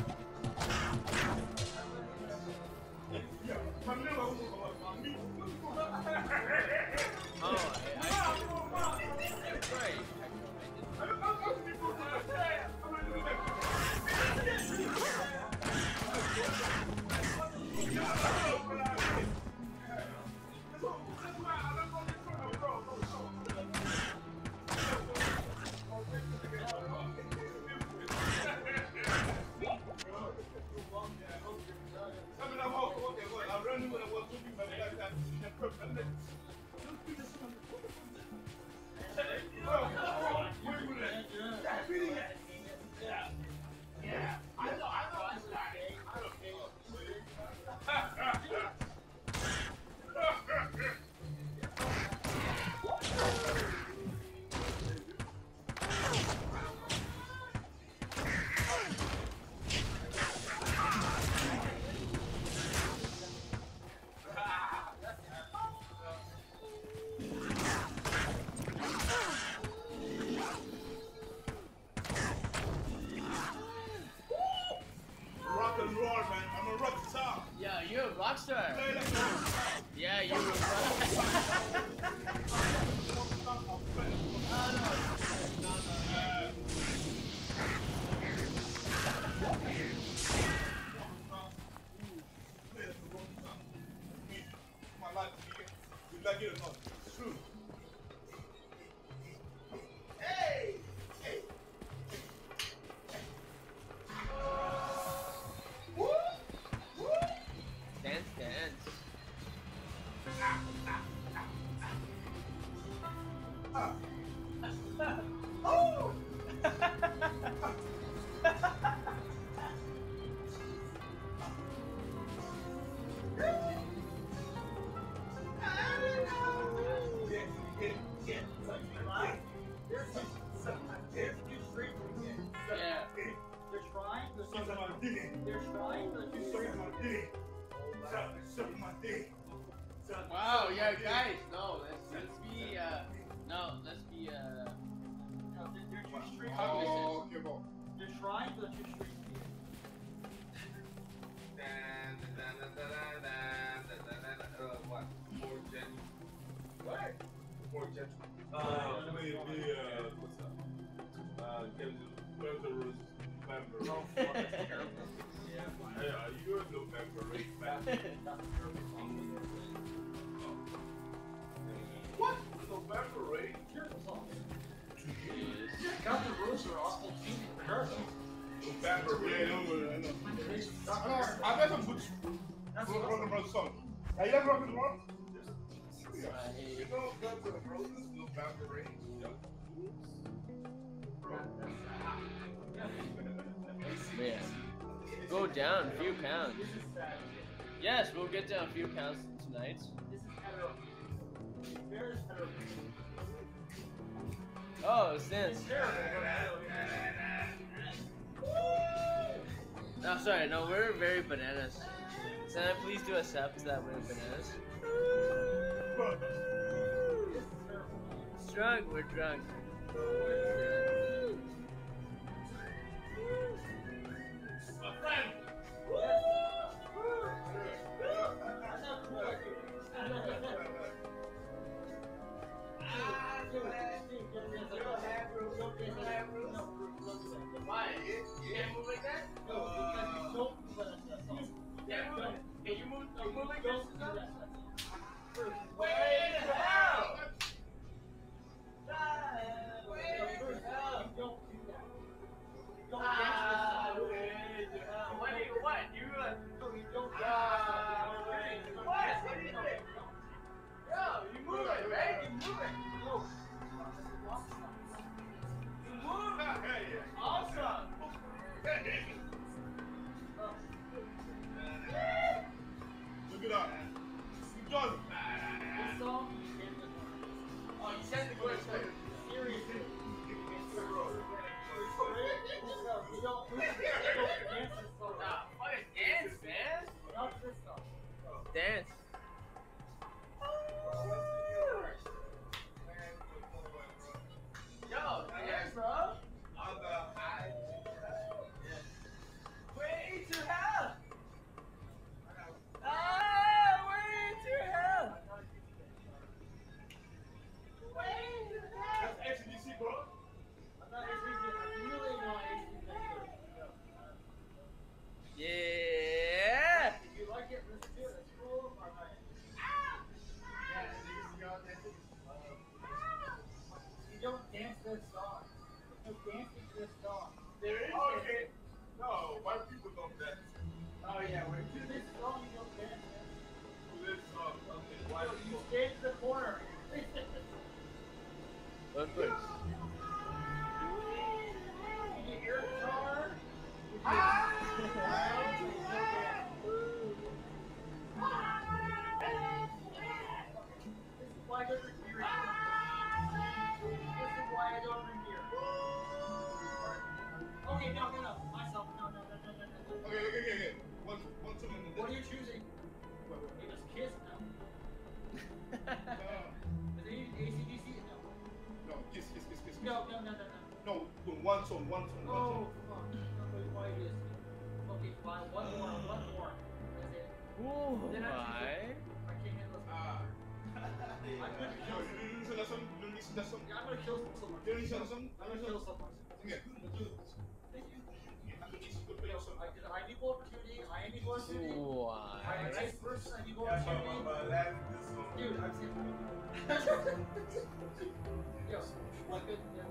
Yeah, my neighbor was on me. Oh, I, I, that's right. I don't know how to be posted. I'm gonna do that. Rock and roll, man. I'm a rock star. Yeah, you're a rock star. Play like that. Yeah, you're a rock My life, you like it or not? It's true. Hey! Hey! Woo! Woo! dance, dance. Ah. Oh! Yeah. They're trying, they're they're trying, but they're Wow, yeah, guys, no, let's let's be uh, no, let's be uh. No, they're, they're too straight. Oh, okay, bro. They're trying, but they're too straight. What? More gentle. What? More gentle. Uh, maybe, uh, what's up? uh, Kevin Rose November. Oh, fuck, that's terrible. Yeah, yeah, you're a November race man. What? November race? Terrible song. Got the rules are awful cheap. Terrible. November race. Yeah, I know, I know. I got some good rock and roll songs. Are you like rock and roll? Yeah. You know, Guns N' Roses, November race. Man. Go down a few pounds. Yes, we'll get down a few pounds tonight. Oh, since. No, sorry, no, we're very bananas. Santa, please do accept that we're bananas. Drunk, we're drunk. My friend! Why? You can't move like that? No, because you don't move like that. You can't move. Can you move? You move like this? Way to hell! Way to hell! You don't do that. You don't dance this. Way to hell. What? What? You uh? No, you don't dance this. What? What do you think? Yo, you move it, right? You move it. No. You move it. Awesome. Look it up. You done. This song, Oh, you said the word seriously. You don't do this. You don't dance this song. Nah, fucking dance, man. Not this song. Dance. Yo, dance, bro. Way to hell. Ah, way to hell. Way to hell. That's X D C, bro. I'm not H B C. I'm really not H B C. Yeah. If you like it, listen to it. It's cool. Or not. You don't dance this song. You dance to this song. There is Okay. No, white people don't dance. Oh yeah, when you do this song, you don't dance. To this song, something white You people. stay in the corner. Look good. You get your guitar. This is why I don't drink beer. This is why I don't drink beer. Okay, no, no, no. Myself, no, no, no, no, no, no. Okay, okay, okay, okay. One, one, two, and What are you choosing? You just kiss? No. Is it A C D C? No. No, kiss, kiss, kiss, kiss. kiss. No, no, no, no, no. No, one tone, one tone, one Oh, tone. fuck. Okay, why is okay, fine. One more, one more. That's it. Ooh, Then I why? I can't handle this. Ah. I'm gonna Yo, kill you didn't listen to that song? You didn't listen to that song? Yeah, I'm gonna kill someone. You didn't listen to that song? I'm gonna kill someone. Okay, let's do this. Thank you. You have to listen to the song. I, I need more opportunity. I need more opportunity. I'm a Why? nice person. I need more Yeah, but, opportunity. but, but that's this song. Dude, I'm saying. Yo, what good? Yeah.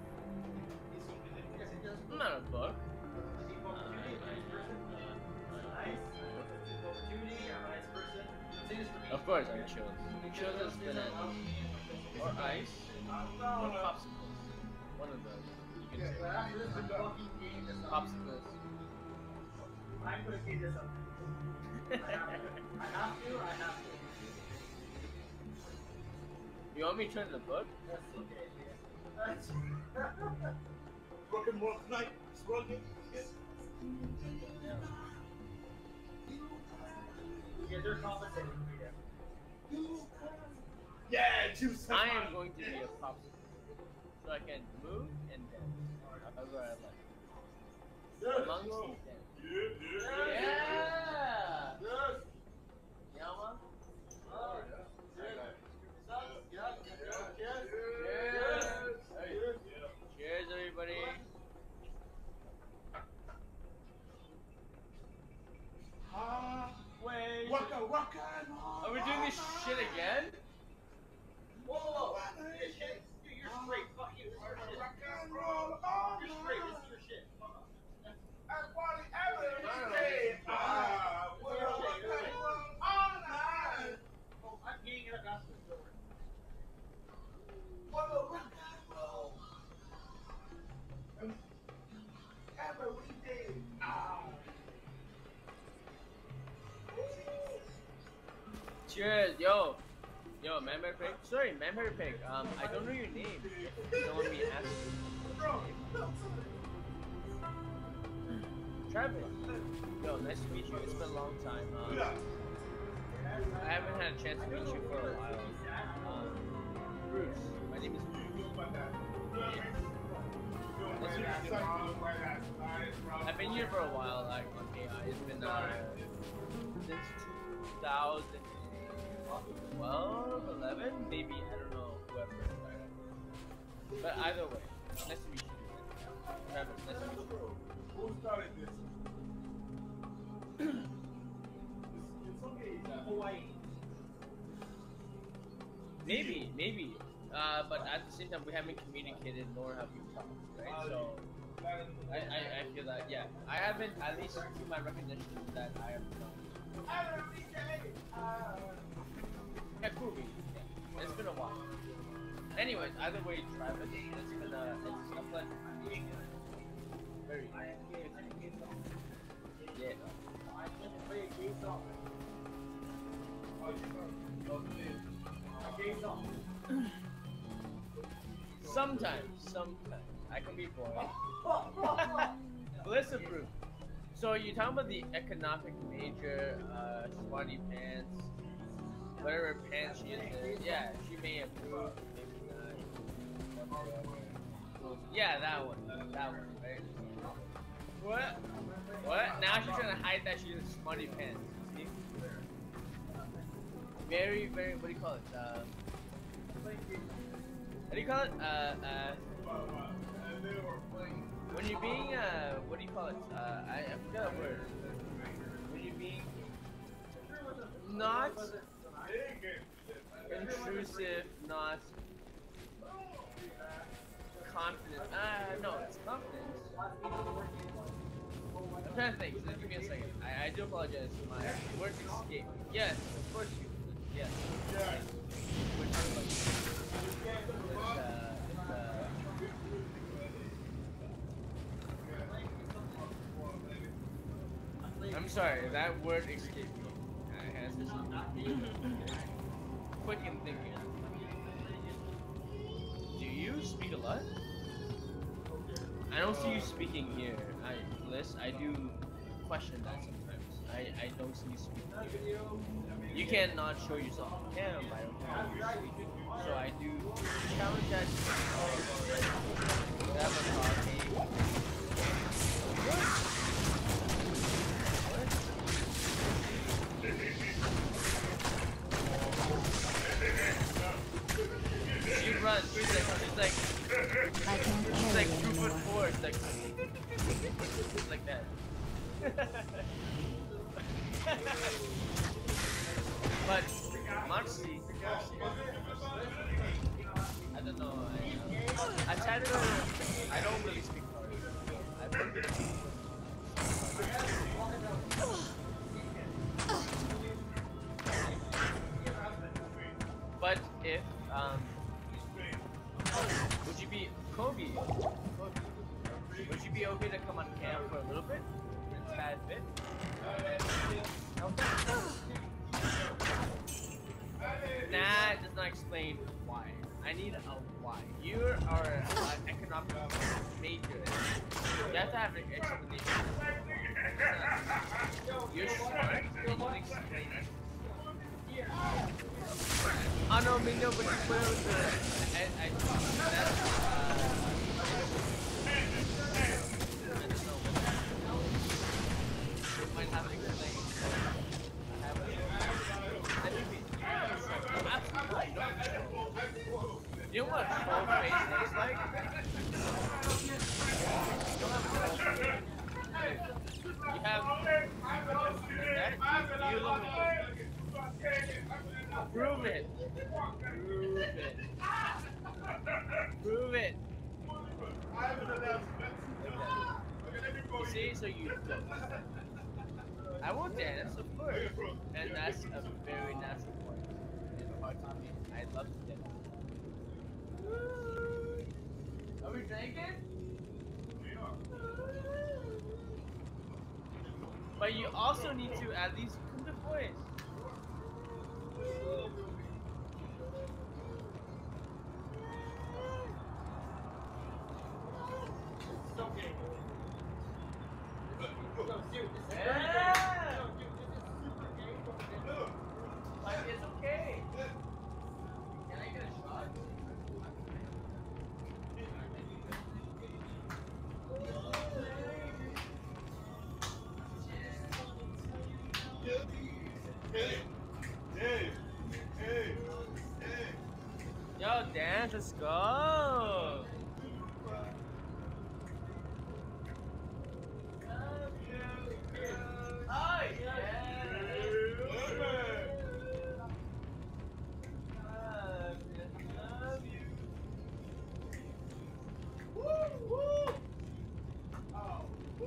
Yes, it does. I'm not a book. I need more opportunity. I'm a nice person. Nice. More opportunity. I'm a nice person. I'm saying this for me. Of course, I'm chill. Chill is banana. Or ice. Or popsicles. One of those. You can But say. after this, I'm fucking game this up. Popsicles. I'm gonna game this up. I have to. I have to. I have to. You want me to turn the book? That's okay. That's. Rock and roll tonight. It's rocking. Yes. Yeah, they're compensating me there. Yeah, juice. I am going to be a popsicle. So I can move and dance. However I like. Amongst these dance. Yeah, yeah. Yeah! Yes. Yama? Oh, Yeah. yeah, yeah, yeah, yeah. Cheers! Cheers, everybody! Yo, yo, Member Pig. Sorry, Member Pig. Um, I don't know your name. You don't want me to ask you. Travis. Yo, nice to meet you. It's been a long time. Um, I haven't had a chance to meet you for a while. Um, Bruce. My name is Bruce. Yeah. Nice to meet you. I've been here for a while, like on A I. It's been uh, since two thousand twelve, eleven, maybe. I don't know. Whoever. But either way, nice to meet you. Travis, nice to meet you. Who started this? Hawaii. Maybe, maybe. Uh, but at the same time, we haven't communicated nor have we talked, right? So, I, I, I feel that, yeah. I haven't, at least to my recognition, that I have done. Yeah, cool. Yeah. It's been a while. Anyways, either way, Travis, it's been a, it's a pleasure. Very good. Yeah. Sometimes, sometimes. I can be boring. Listen, Bruce. So you're talking about the economic major, uh, smarty pants, whatever pants she is in. Yeah, she may approve, maybe not. Yeah, that one. That one, right? What? What? Now she's trying to hide that she's in smarty pants. See? Very, very, what do you call it? Uh, what do you call it? Uh, uh, when you're being, uh, what do you call it? Uh, I, I forgot a word. When you're being not intrusive, not confident. Uh, no, it's confidence. I'm trying to think, so give me a second. I, I do apologize for my words escape. Yes, of course you could. Yes. Which is like, it's, uh, it's, uh, I'm sorry, that word escaped me. I had to quick in thinking. Do you speak a lot? I don't see you speaking here. I, Liz, I do question that sometimes. I, I don't see you speaking here. You cannot show yourself on cam. I don't know you speak. So I do challenge that. She runs. She's like, she's like, I can't she's carry like two foot anymore. four. It's like, like that. But Marcy, I don't know. I, I tried to. I don't really speak Korean. I work with But if um, would you be Kobe? Would you be okay to come on cam for a little bit, a tad bit? Nah, it does not explain why. I need a why. You are an economic major. You have to have an explanation. You're smart. You can explain it. Oh no, Mingo, but you put it with the. I, I, that's, uh, I don't know. You might have an explanation. I have a. I think we. Absolutely not. You know what a troll face looks like? You don't have a troll face. You have. That, you look. Prove it. Prove it. Prove it. You see, so you don't. I will dance, of course. And that's a very natural point. It's hard to me. I love to dance. Are we drinking? But you also need to at least come to voice. Yeah. Like, it's okay. Can I get a shot? Hey, hey, hey, hey. Yo, dance, let's go. Oh, yeah. Love you. Woo, woo. Oh, woo.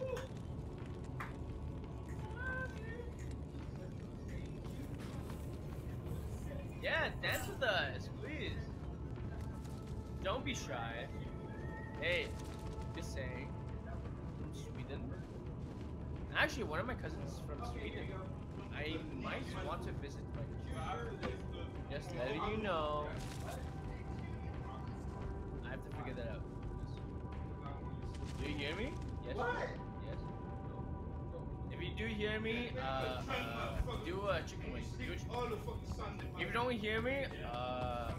Yeah, dance with us, please. Don't be shy. Hey, just saying. From Sweden. Actually, one of my cousins is from Sweden. I might want to visit. Like, just letting you know. I have to figure that out. Do you hear me? Yes. Yes. If you do hear me, uh, uh do a chicken wing. Do a chicken wing. If you don't hear me, uh,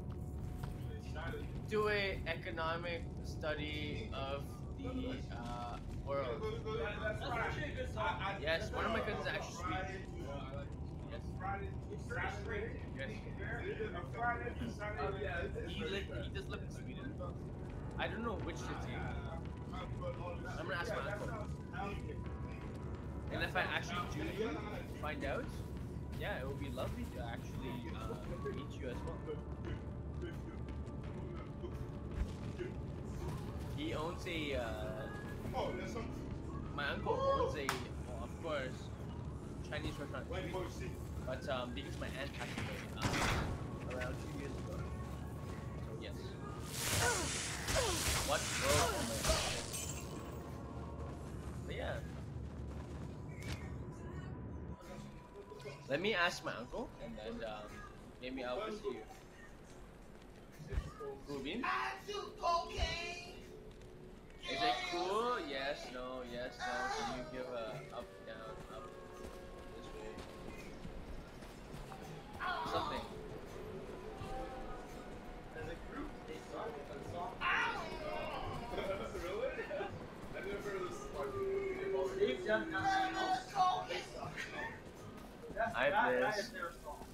do a economic study of the uh, world. Yes, one of my cousins is actually Swedish. Yes. Yes. He, li he does live in Sweden. I don't know which city. I'm gonna ask my uncle. And if I actually do find out, yeah, it would be lovely to actually uh, meet you as well. He owns a, uh, my uncle owns a, well, of course, Chinese restaurant. But um, because my aunt passed away um, around two years ago. So yes. What? Oh, my God. But yeah. Let me ask my uncle, and then um, maybe I'll visit you. Rubin? Is it cool? Yes, no, yes, no. Can you give a up, down, up, this way? Something. As a group, they suck, but song. Really? I never heard this song. They've done nothing else. They suck. That's, I that, that bless. is their song.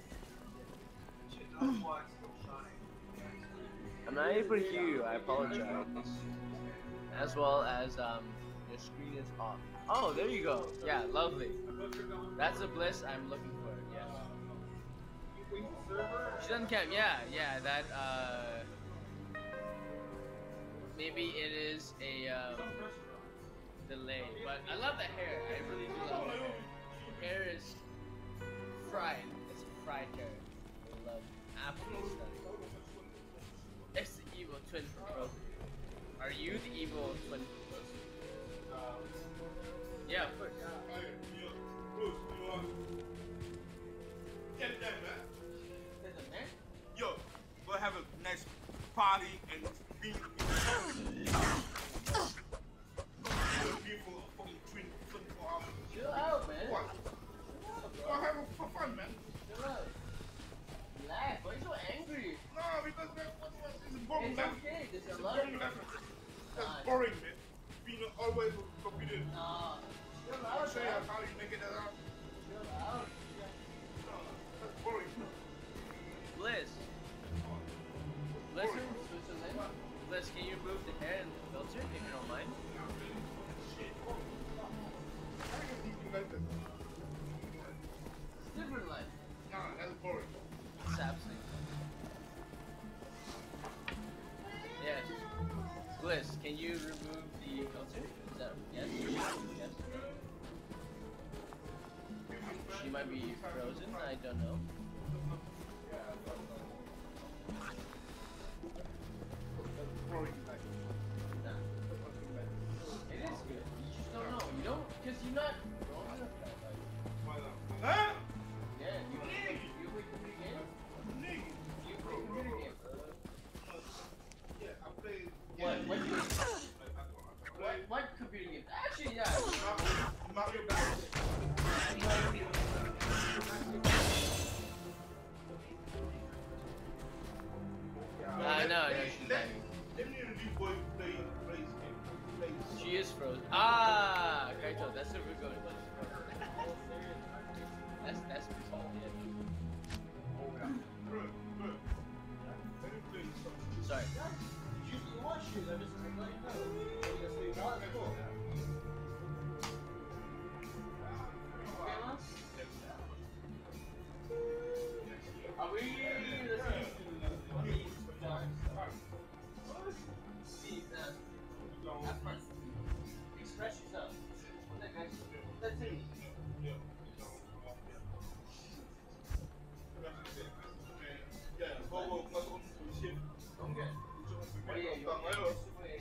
I'm not able to hear you. I apologize. As well as um, your screen is off. Oh, there you go. Yeah, lovely. That's the bliss I'm looking for. Yes. She doesn't count. Yeah, yeah. That uh, maybe it is a um, delay, but I love the hair. I really do love the hair. Hair is fried. It's fried hair. I love absolutely stunning. It's the evil twin from Frozen. Are you the evil twin from Frozen? Yeah, of course. Get that, man. Is it there? Yo, go have a nice party and be beautiful fucking twin twenty-four hours. Chill out, man. What? Go have a for fun, man. Chill out. Relax. Why are you so angry? No, because that's what it's boring. It's man. okay. There's It's a lot of boring, you. man. That's boring, man. Being always competing. No. Chill I'm out, sure man. how you make it out. Chill out. No, that's boring. Bliss. Bliss from Switzerland. Bliss, can you remove the hair and the filter if you don't mind? It's different life. Nah, that's boring. It's absolutely. Yes. Bliss, can you remove the filter? Is that yes? Yes. She might be frozen. I don't know. Boring. Nah. It is good. You just don't know. You don't, because you're not grown enough yet. Like, Huh? yeah, you you play computer games? Nigga. You play computer games, bro. Yeah, I played. What? What? I What? What computer games? Actually, yeah. Not no, she's let, not. let me and you boys play, play, play. She is frozen. Ah, Kaito, that's where we're going. That's that's resolved. Bro, bro. Let me play something. Sorry. You, you want shoes, I'm just letting you know. So you got it, cool. Okay, Lance? Are we listening to these See, uh, that part. Express yourself. That's it. Yeah, go, go, go, go, shit. Okay. Oye, yo, yo,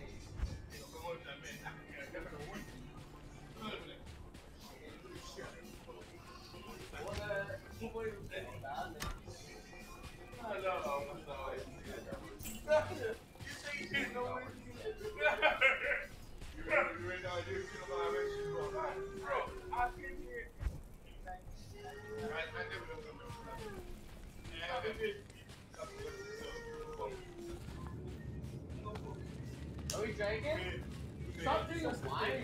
Are we drinking? Stop doing the wine.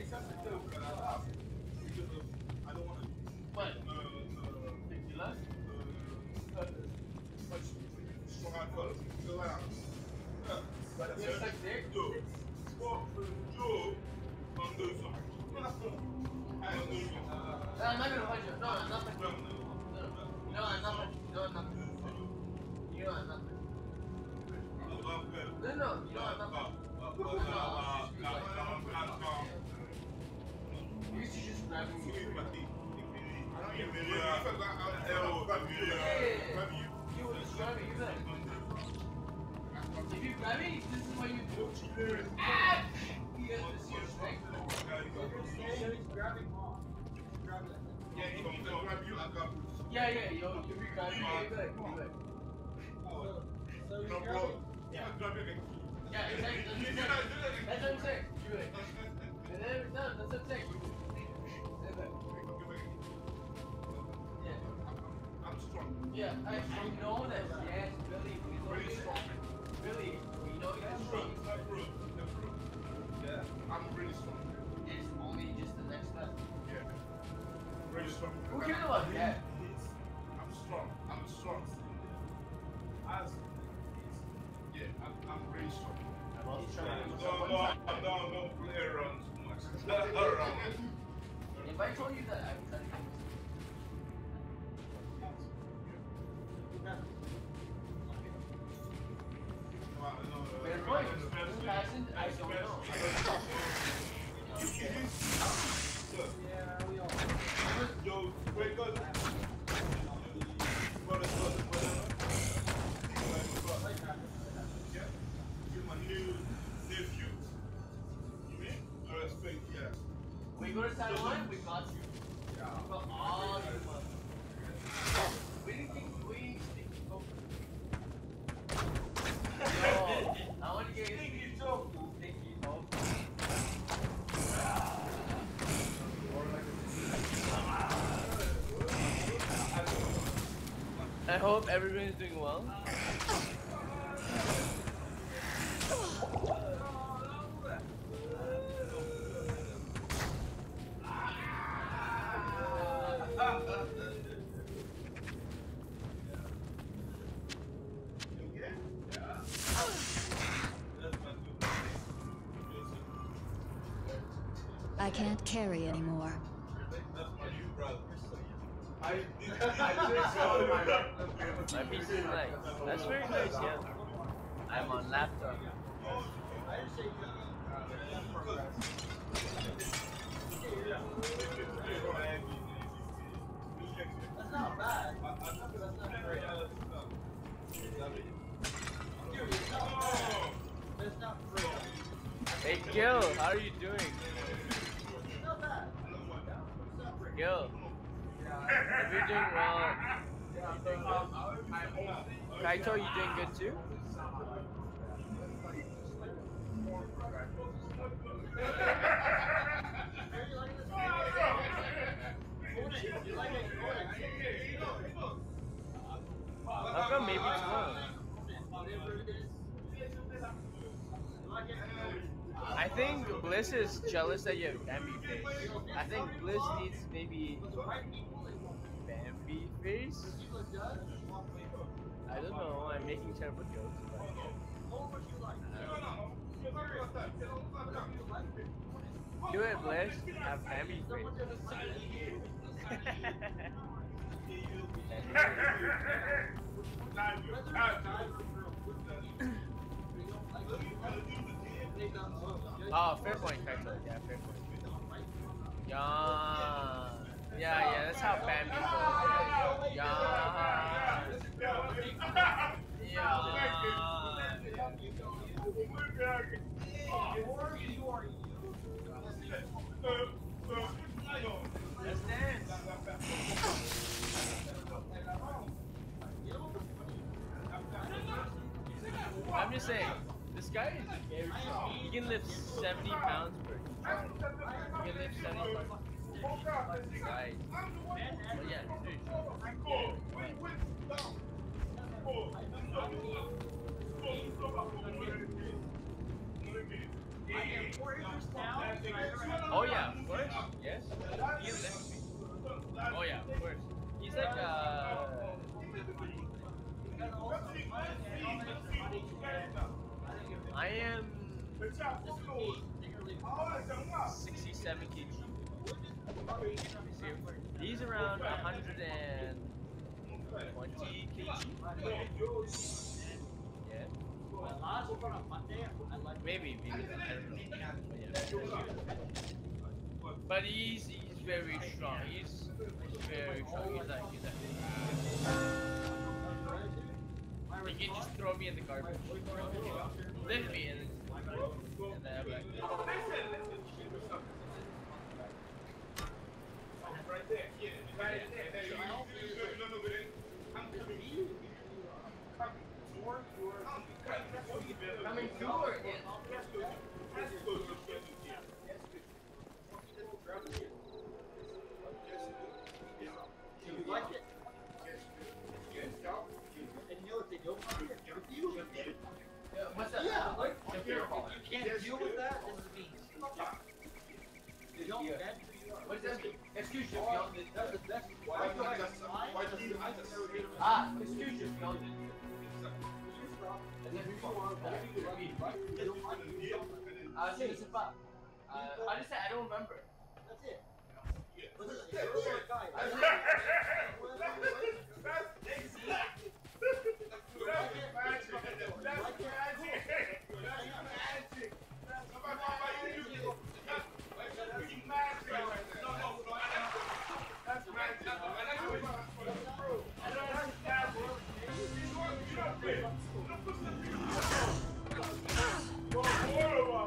I don't want to. What? No, no, no, no. Tequila? Strong alcohol. Go around. It's like dick? Joe. Joe. I'm doing something. I'm doing something. No, I'm not gonna punch you. No, I'm not punching you. No, I'm not punching you. No, I'm not punching you. You know I'm not punching you. No, no, you know I'm not punching you. You used to just grab me. You were just grabbing. You like. If you grab me, this is what you do. Ah! You guys just see respect. He's grabbing mom. Grab that. Yeah, he can grab you like a. Yeah, yeah, yo, you be grabbing me. You like, you like. So you grab me. Yeah, exactly. That's what I'm saying. That's what I'm saying. You like. And then every time, that's what I'm saying. I'm strong. Yeah, I, I know that. Yes, Billy, we know Really you're strong. Billy, we know you're strong. Yeah, I'm really strong. It's only just the next step. Yeah. Really strong. Who cares about that? I'm strong. I'm strong. As yeah, I'm, I'm really strong. I'm also trying to Don't, don't, don't, don't play around too much. Around. If I told you that, I would try to get Where am I going? Who hasn't? I don't know. Yeah, we all. Yo, wake up. Brother, brother, brother. Yeah. You're my new nephew. You mean? I respect, yeah. We go to Taiwan, we got you. Yeah. We got all your money. We didn't think we think go. Yo, I want to get Stinky Toe. Stinky Toe. I hope everyone's doing well. I can't carry anymore. That's my new brother. I My P C is nice. That's very nice, yeah. I'm on laptop. That's not bad. That's not great. Dude, it's not bad. It's not great. Hey, Gil, how are you doing? It's not bad. It's not great. Gil, if you're doing well, you doing good? Kaito, you doing good too? How come maybe tomorrow? Bliss is jealous that you have Bambi face. I think Bliss needs maybe Bambi face. I don't know. I'm making terrible jokes. But, uh, do it, Bliss. Have Bambi face. Oh, fair point, fair point. Yeah, fair point. Yeah, yeah, yeah. That's how Bambi goes. Yeah, Let's dance. I'm just saying, this guy is very strong. He can lift seventy pounds per try. He can lift seventy pounds. Right. But yeah, he's very strong. Oh yeah, of course. Yes. He lifts me. Oh yeah, of course. He's like uh I am sixty-seven kilograms. He's around one hundred twenty kilograms. Yeah. Maybe, maybe. I don't know. But he's he's very strong. He's very strong. He's like he's like. He can just throw me in the garbage. Lift me and and then I'm like. Right there, yeah, right there. There you go. Coming toward it. You like it? What's that? Yeah, like, The if beer you hall. can't deal with that, this is me. You don't Yeah. that What does that mean? Excuse you, Oh, beyond it. that's the best. Why does I just why does I just Ah, excuse you, beyond it. Uh, je ne sais pas. Uh, I just said I don't remember. That's it. Yeah. But this is a real guy. That's exactly. That's magic. That's magic. That's magic. Somebody find you. That's freaking magic right there. No, no, no. That's magic. That's magic. You don't quit. You don't put some Go horrible.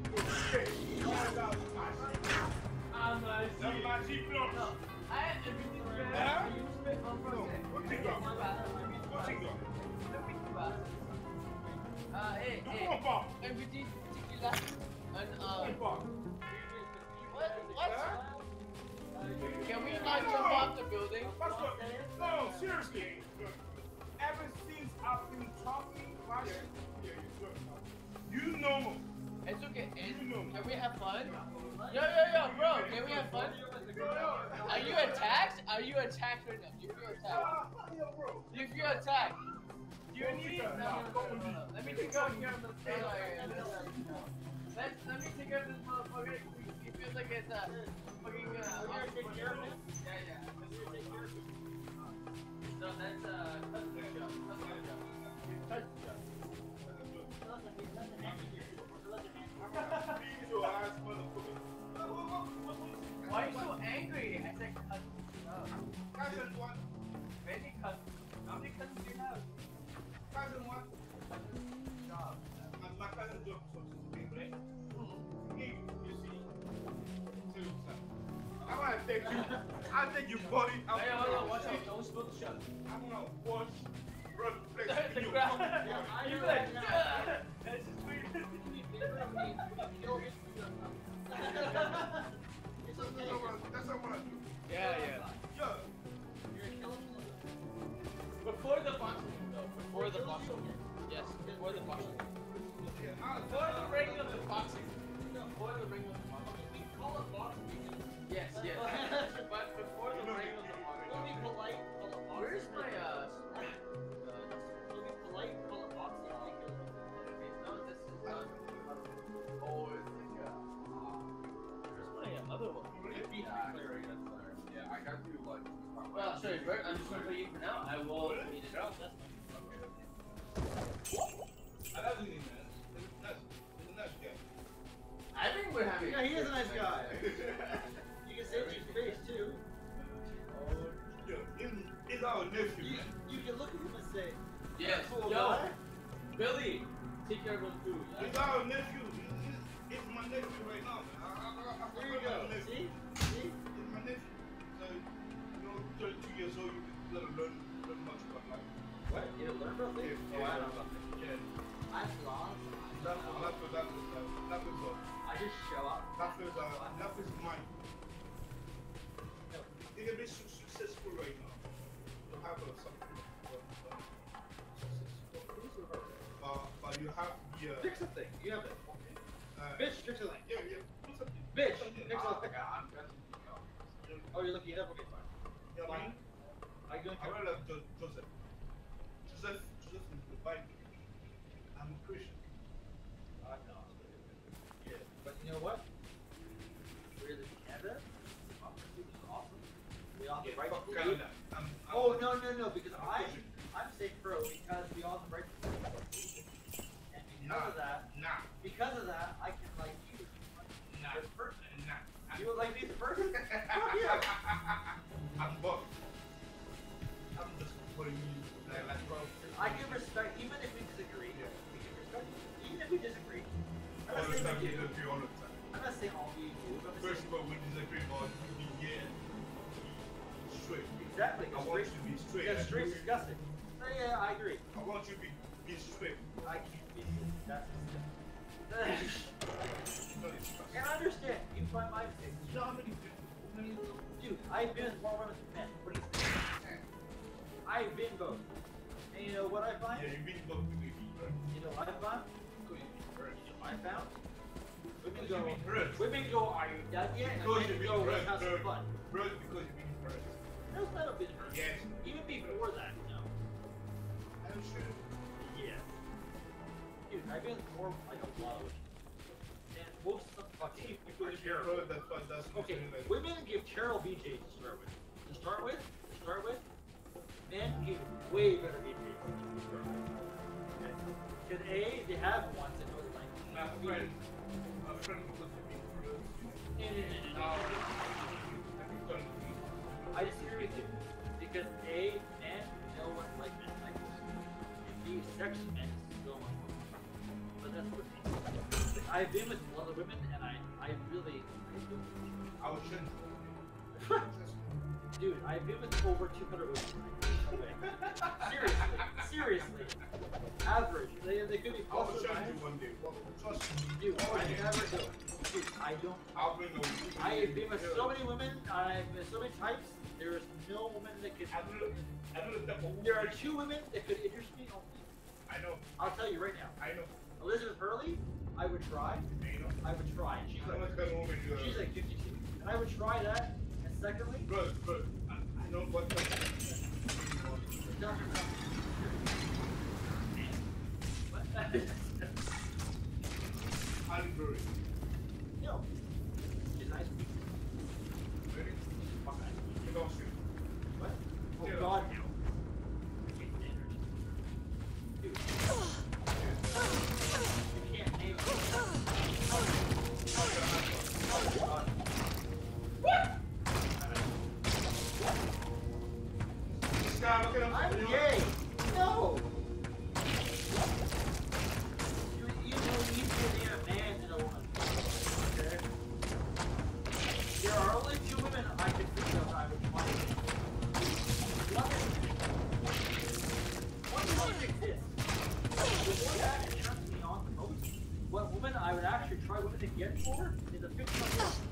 I'm a That's my cheap notes. I had everything ready. Huh? You spit on process. What you got? What you got? Uh, hey, Come hey. on, Bob. Everything tequila and Come uh. on, Bob. What? What? Can we not jump off the building? That's what, no, seriously. Ever since I've been talking about it, you know, It's okay. It, You know. can we have fun? Yo, yo, yo, bro. Can we have fun? Are you attacked? Are you attacked right now? Do you feel attacked? Do you feel attacked? Do you need? No, no, no, no, no. Let me take out here on the floor area. Let Let me take out this motherfucker. He feels like it's a fucking. Uh, yeah, yeah. No, that's uh, custom shop. Custom shop. Custom shop. Why are you so angry? I said custom shop. Cousin one, Many custom. How many customs do you have? cousin one, Shop. my, my cousin job something to right? He, you see, two, seven. I want to take you, I take you, buddy. I'm Hey, hold on, watch out. Don't spill the shot. I'm gonna watch, run, flex, The you. ground. I You know like, that. "Ah." That's just weird. That's what I wanna- that's what I want to do. Yeah, yeah. Yeah. Before the boxing, though. Before the boxing. Yes, before the boxing. Yeah, I- Before the ring of the boxing. Before the ring show you first. I'm just gonna show you for now. I will eat it out. That's I love you, man. He's a nice, he's a nice guy. I think we're having. Yeah, he is a nice guy. You can say it to his face too. Yo, he's, he's our nephew, You, man. you can look at him and say, Yes. cool Yo, guy. Billy, take care of his food. He's our nephew. He's, he's, he's my nephew right now, man. I, I, I, I, There you I, go. my nephew. See? See? He's my nephew. So, you know, thirty-two years old, you can let him learn, learn much about life. What? You didn't learn about Yeah, things? yeah, Oh, I don't know. yeah. I'm lost. That, that, that, that, that, that is uh, I just show up. that is uh, that is mine. You can be su successful right now. You have uh, something, but, uh, successful. But, but you have to be uh, Fix the thing. You have it. uh, Bitch, fix the thing. Yeah, yeah. Do something. Bitch, Do something. fix the Ah, thing. I'm just, you know, Oh, you're looking it up? Okay, fine. you know what I mean? Are you doing I read like Jo- Joseph. Joseph, Joseph in the Bible. I'm a Christian. Uh, no. Yeah, but you know what? We're in Canada. Democracy is awesome. We all have the Yeah, right fuck to Canada. believe. I'm, I'm, Oh no no no! Because I'm I Christian. I'm saying pro because we all have the right to believe. And because Nah, of that, nah, because of that, I can like you nah, as a person. nah. You would like me as a person? Fuck yeah! I'm both. I'm just putting you like, like bro. I can respect even if we disagree. Yeah. We can respect even if we disagree. I'm All not the saying time we you do. disagree all the time. I'm not saying all we do. But I'm First saying of all, we disagree about you being gay and straight. exactly. I want you to be straight. Yeah, and straight you- disgusting. Oh, yeah, I agree. I want you to be, be straight. I can't be that's You know, it's fast. and I understand. You find my mistake. You know how many people? Dude, I've been with more women than men. What do you think? I've been both. And you know what I find? Yeah, you've been both with me, right? You know what I found? Because you've been hurt. You know what I found? Women Because go, you've been hurt. women go, are you done yet? And Because men you've go, been let's hurt. have some Hurt. fun. Hurt because you've been hurt. No, it's not a bit hurt. Yes. Even before that, no. I'm sure. Yeah. Dude, I've been with more, like a lot of women. And most of the fucking people I in can't hurt, that's why that's Okay, like, women give Carol B Js to start with. To start with, to start with, men give way better B Js to start with. Okay? Because A, they have ones that know the language. my friend, my friend because you've been hurt. No, no, no, no, Now, no. have you done it? I disagree with you. Because A, men know what like men like. And B, sex men so much more. But that's what it means. Like, I've been with other women and I, I really, I do. I will change. Dude, I've been with over two hundred women. Seriously, seriously. Average. They, they could be I will plus or change you minus. one day. Well, trust me. Dude, Oh, I yeah. never do it. Dude, I don't. I'll bring a I have been with so many women. I've been with so many types. There is no woman that could. I do I do the There are two women that could interest me only. I know. I'll tell you right now. I know. Elizabeth Hurley, I would try. I know. I would try. And she's I know like, what kind of woman you are. she's like fifty-two. And I would try that. And secondly, Bro, bro, I, I know what kind of tell her something. What? I'm very. No. She's nice. Ready? Fuck nice. You don't see. What? Oh Yeah. God, no. I can't stand her. Dude. You can't name her. Oh God. This guy, look at him. I'm You know- gay. No. You're even easier being a man than a woman. Okay. There are only two women I can think of I would want to. One one woman exists. The one that turns me on the most. What woman I would actually try women to get for is a fictional girl.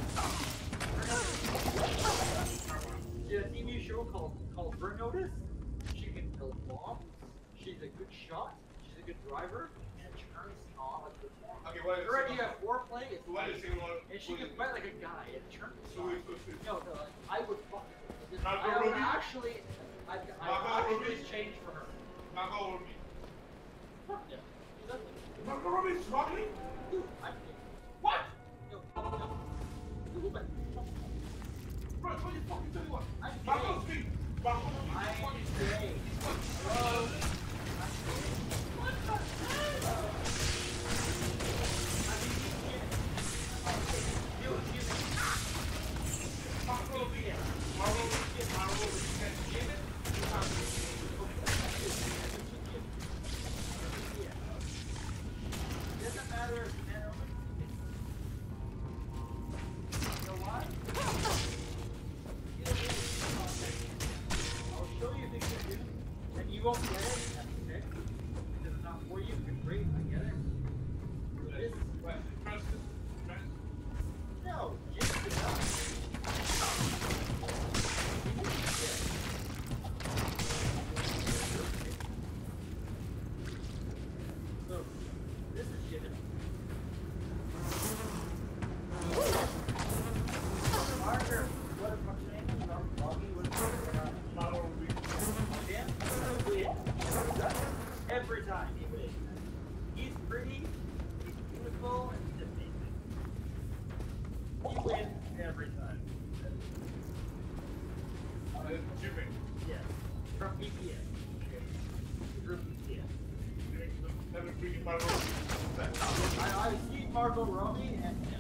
She had a T V show called called Burn Notice. She can build bombs. She's a good shot. She's a good driver, and it turns me on like this. Okay, what is Her it? idea of foreplay is What is it? What- and she what can is it? fight like a guy. It turns me So on. wait, wait, wait. No, no, like, I would fuck her. Margot I would Robbie? actually, I, I Margot would actually Robbie? change for her. Margot Robbie. Fuck yeah. She's ugly. Margot Robbie is struggling? Dude, I'm What? no, no. Woman. Bro, what you fucking tell you what? I'm Margot's gay. big. Margot Robbie and no.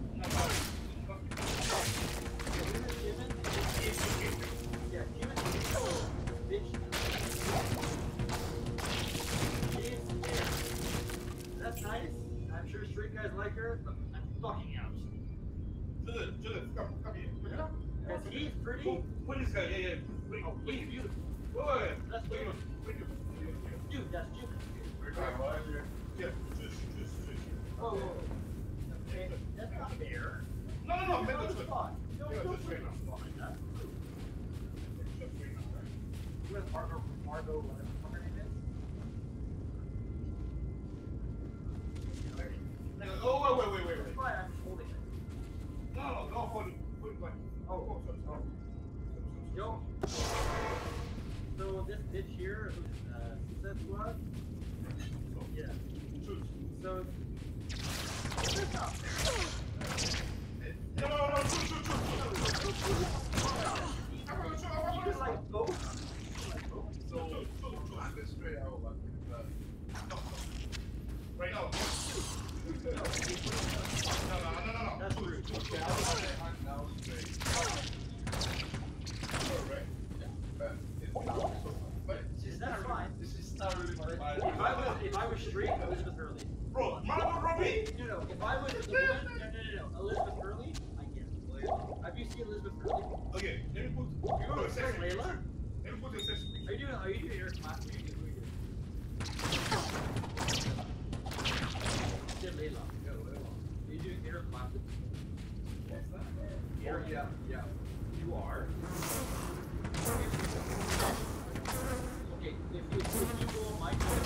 Yeah, Jimmy. Bitch. That's nice. I'm sure straight guys like her, but I'm fucking out. Judith, Judith, come, come here. Because he's pretty. Who, who is this guy? Yeah, yeah. Wait, Oh, he's beautiful. wait, wait, wait. That's Wait, beautiful. wait, wait, wait, wait. Dude, that's Jimmy. Yeah, just, just, just. Whoa, whoa, whoa. Okay, that's not fair. No, no, no, make No, it it's good. fine. No, Yeah, no, just wait now. it's fine. That's true. Just wait now, right? With Margot, Margot, whatever her name is. Oh, wait, wait, wait, wait, It's wait. fine, I'm just holding it. No, no, no, hold it. Hold it back. Oh, Oh, sorry, sorry. Yo. So this bitch here, uh, Suicide Squad. Yeah. Choose. So that's not fair. No, no, no, choose, choose, choose, choose. You just like both. So, choose, choose, choose. This straight out, like, uh, no, no. Right now. No, no, no, no, no. That's Choose, rude. choose. Okay, I was saying, I'm now straight. Right? Yeah. But it's not so but That's fine. this is not really my If I was if I was straight, Elizabeth Hurley. Bro, Margot Robbie! No, no. If I was the woman, no, no, no, no. Elizabeth Hurley, I get it. Have you seen Elizabeth Hurley? Okay, let me put. You put want a to sexy say Layla? picture. Let me put a sexy Are picture. you doing? Are you doing your class? What are you doing? What are you doing? Say Layla. Are you doing air classes? What's that? Air, yeah, yeah. You are. Okay, if you if you go on my team,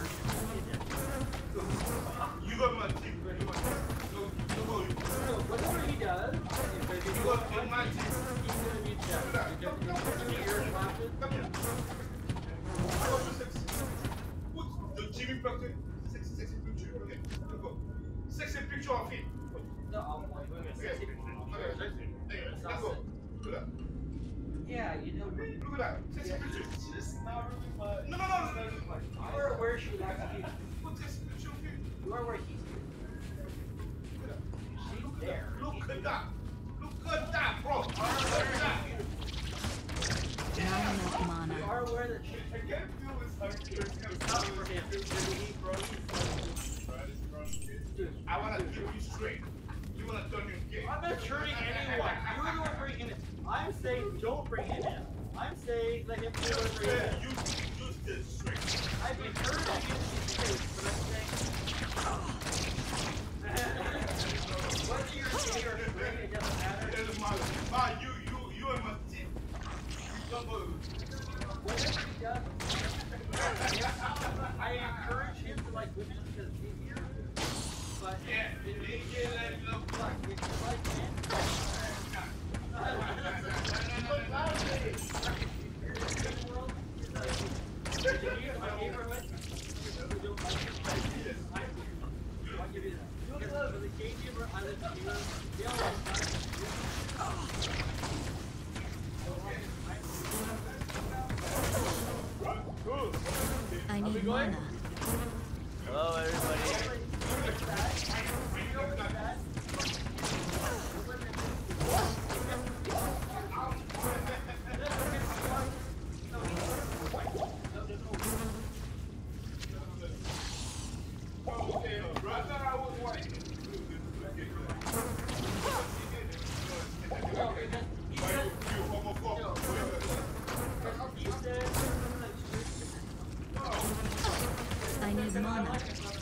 You got my team. You got my team. No, no, no. you- no, whatever he does, if You you got go in my team. he's gonna be Come jealous. here. Come, come, come here. Air classes. Come here. Put the sexy- Put the Jimmy Proctor sexy, sexy picture. Okay, let's go. Sexy picture of him. No, I'll point you Okay, sexy. okay, sexy. There, That's let's not go. sick. Look at that. Yeah, you know. Look at that. Sexy picture. It's not really much. No, no, no. It's not really much. You are where she likes to be. Put sexy picture of him. You are where he's. Look at that. She's there. Look at that. Look at that, bro. Look at that. Not enough You mana. are aware that she. I can't feel this. I'm It's not for him. Dude, I want to keep you straight. You want to turn your game. I'm not turning anyone. You're the one bringing it. I'm saying don't bring him in. I'm saying let him do whatever he Yeah, wants. you use this straight. I've been encouraging him to straight, but I'm saying whether you're gay or straight, it doesn't matter. It doesn't matter. Ma, you, you, you and my team. You don't go. Whatever he does, I encourage him to like women because it's easier. But Yeah, it, it, it, it, look. fuck, if you like men, honor.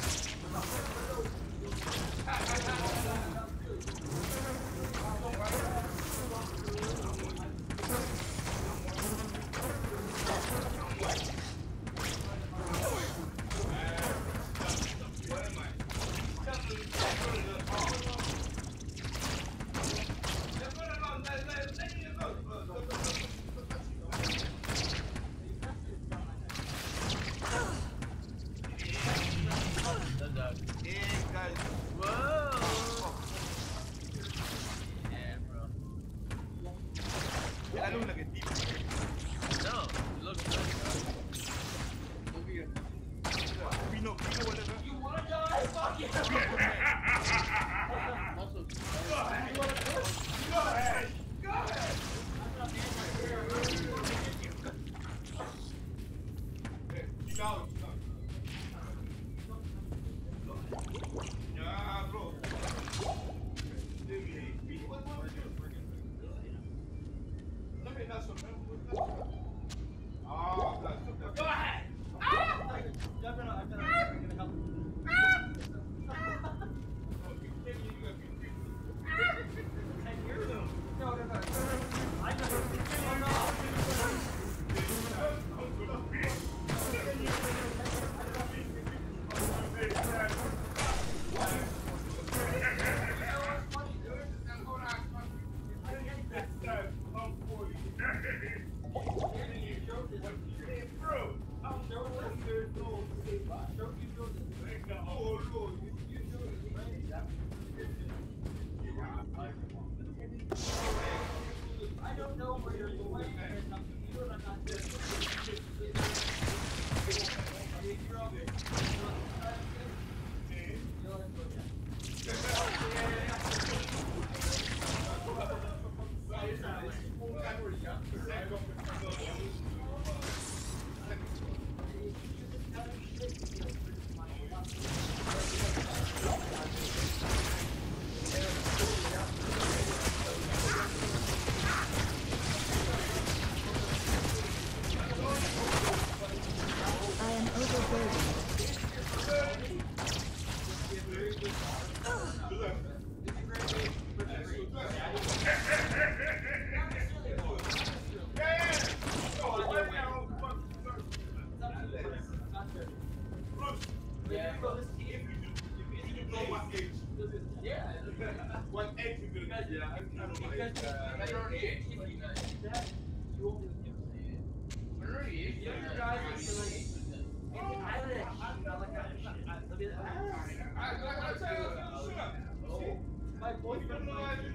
My boyfriend,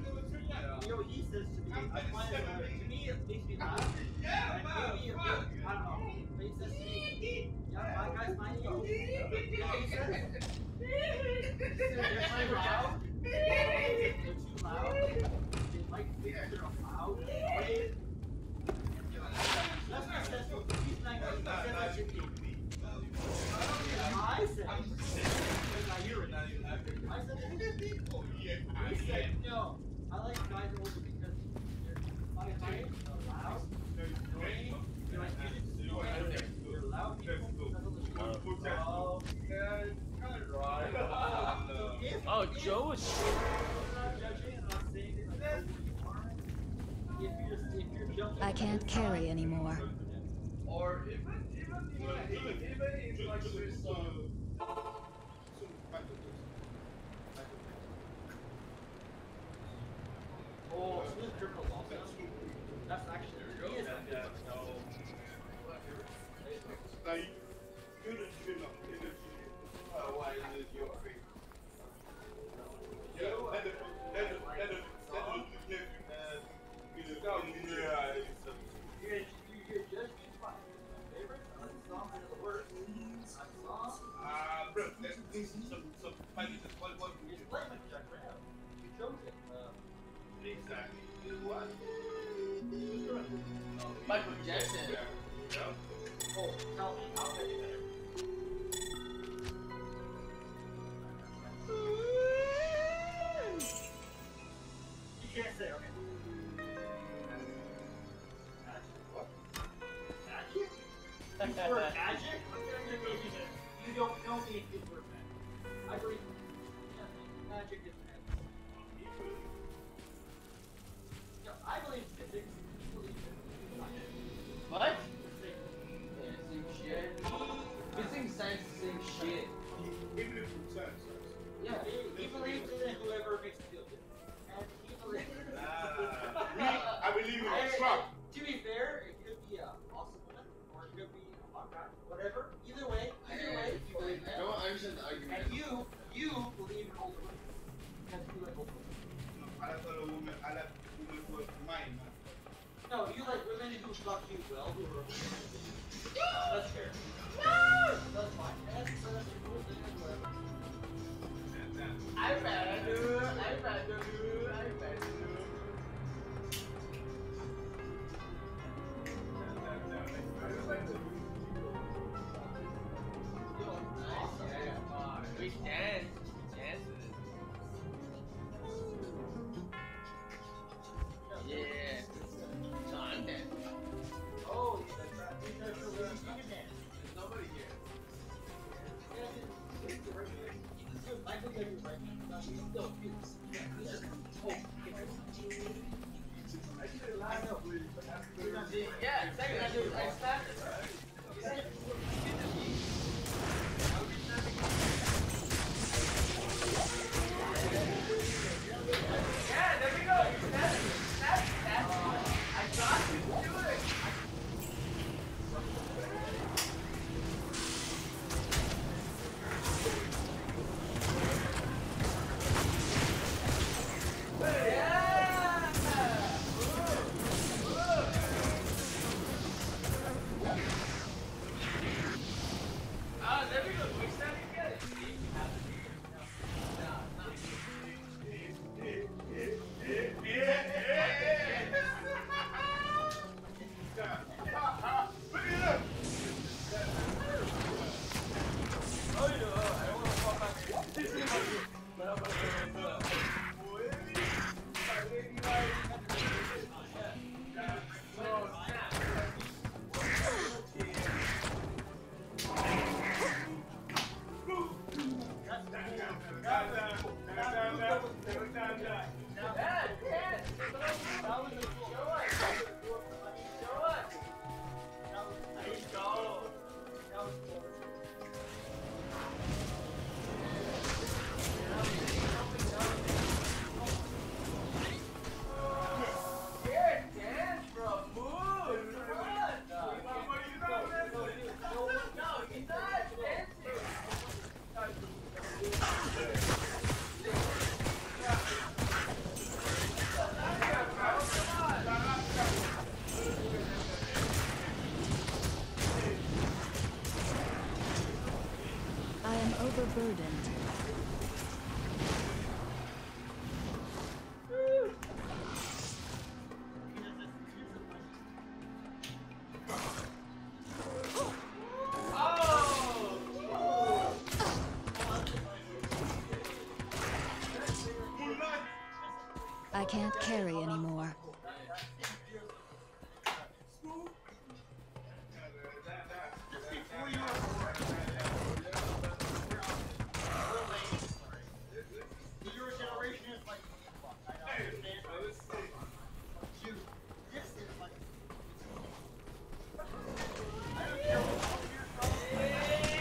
you know, he says to me, I find it, to me, it makes me laugh. And maybe a bit, I don't know. But he says to me, yeah, my guy's finding you. And he says, they're too loud. They're too loud. They like things that are loud. That's what he says. He's not going to say that shit to me. I said, I hear it. I said, he said, no, I like guys older because they're funny, they're loud, they're annoying, they're like, they're loud people. Oh, Oh, Joe was. I can't carry anymore. Or even even even even if like there's some oh, smooth criminals also. That's actually he is a good like good as you know energy. Uh, why is it your favorite? Yeah, let the let the let the let the you know yeah. You're you're just fine. Favorite song is the worst. Song. Ah, bro, let's do some some funny what what You just play with Jack right now. You chose it. exactly what? Michael Jackson. Yeah. Yeah. Oh, tell me, I'll make it better. You can't say, okay. Magic. Magic? You prefer magic? You don't know me if you Even if you said so. Yeah, he, he believes in whoever makes him feel good. And he believes in I believe in I- Trump. To be fair, it could be a awesome woman, or it could be a hot guy, whatever. Either way, either way, if you believe in I that. don't understand the argument. And you, you believe in older women. Because you like older women. I like other women. I like women who are mine. No, you like women who fuck you well, who are That's fair. That's fine. That's, that's your cool thing, whatever. I'd rather do, I'd rather do, I'd rather do. We dance, we dance with it. Yeah, so I'm dancing. Oh, yeah, that's right. You guys are really you can dance. There's nobody here. Yeah, it's it's the right here. Dude, Michael J. was right here. No, he's still cute. Yeah, he's just oh, I know. You're not seeing it. Yeah, exactly. I do. I snapped it. Yeah, there we go. You snapped it. You snapped it. That's I got you. Do it. Ah, there we go. We snapped it together. See? Look at him. Oh, you know, I don't want to fall back. But I'm going to do it. Oh, snap. Yeah, yeah. That was a cool. Show us. Show us. There you go. That was cool. Here, dance, bro. Move. Come on. No, he's not dancing. I am overburdened. I can't carry anymore. Your generation is like, fuck, I understand. You, this is like, I don't care what you're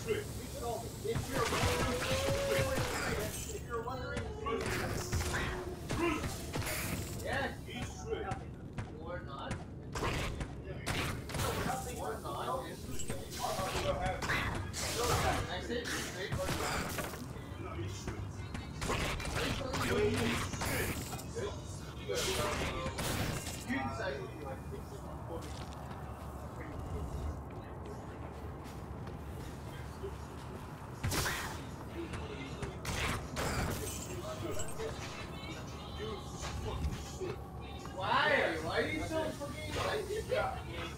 straight. You told me. If you're wondering, if you're wondering, yes. He's straight. Or not. Or not. We'll have it. I said straight or not. No, he's straight. You decide what you want. Why? Why are you so fucking like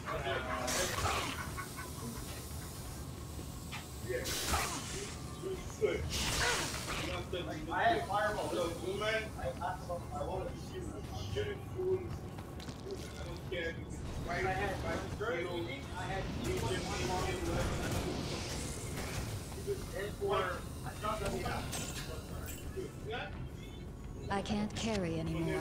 I had fireball. Look, woman, I asked about I want to see you. Getting food. I don't care if it's I right, had right, during right, meeting, I had two one and for I thought that we got. I can't carry anymore.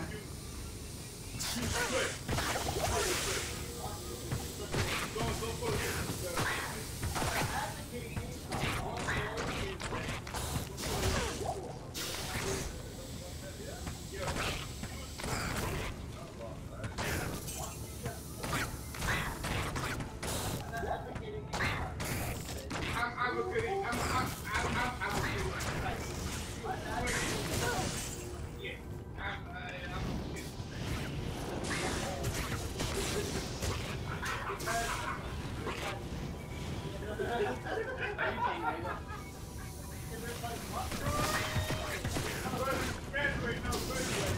I'm advocating. I'm, I'm, I'm, I'm advocating. Yeah. I'm, I, I'm. Graduate, no, graduate.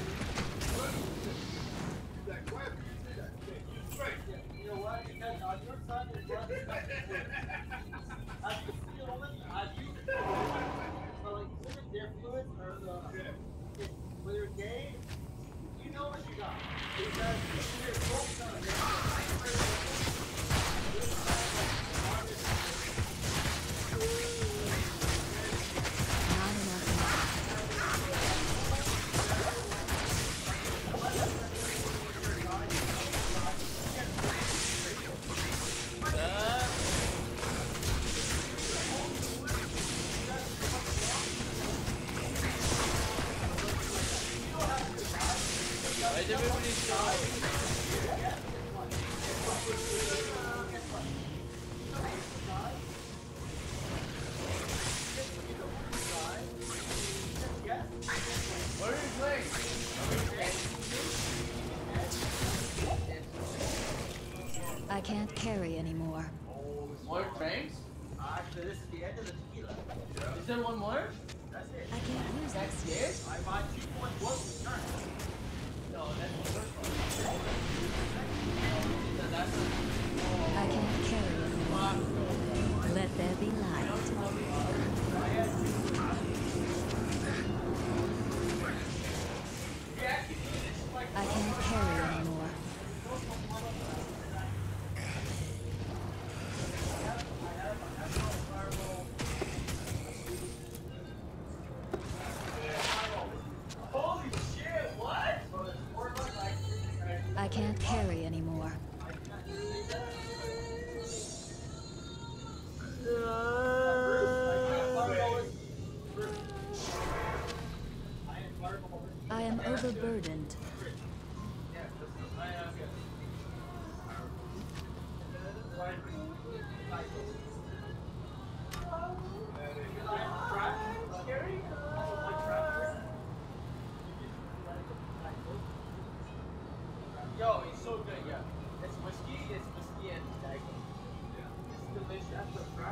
Like, what? You're straight. You know what? Because on your side is what? As you see a woman, as you so like women, their fluids are the if, when they're gay, you know what you got. Because if you're both done, Not enough. Why is everybody so... What are you playing? I can't carry anymore. More drinks? actually, this is the end of the tequila. Is there one more? That's it. I can't use That's this. it? I bought two point one return. No, that's the first one. That- That's the... I can't carry anymore. Let there be light. I can't carry anymore. Holy shit, what? I can't carry anymore. I am overburdened. Yo, it's so good, yeah. It's whiskey, it's whiskey and Dago. It's delicious.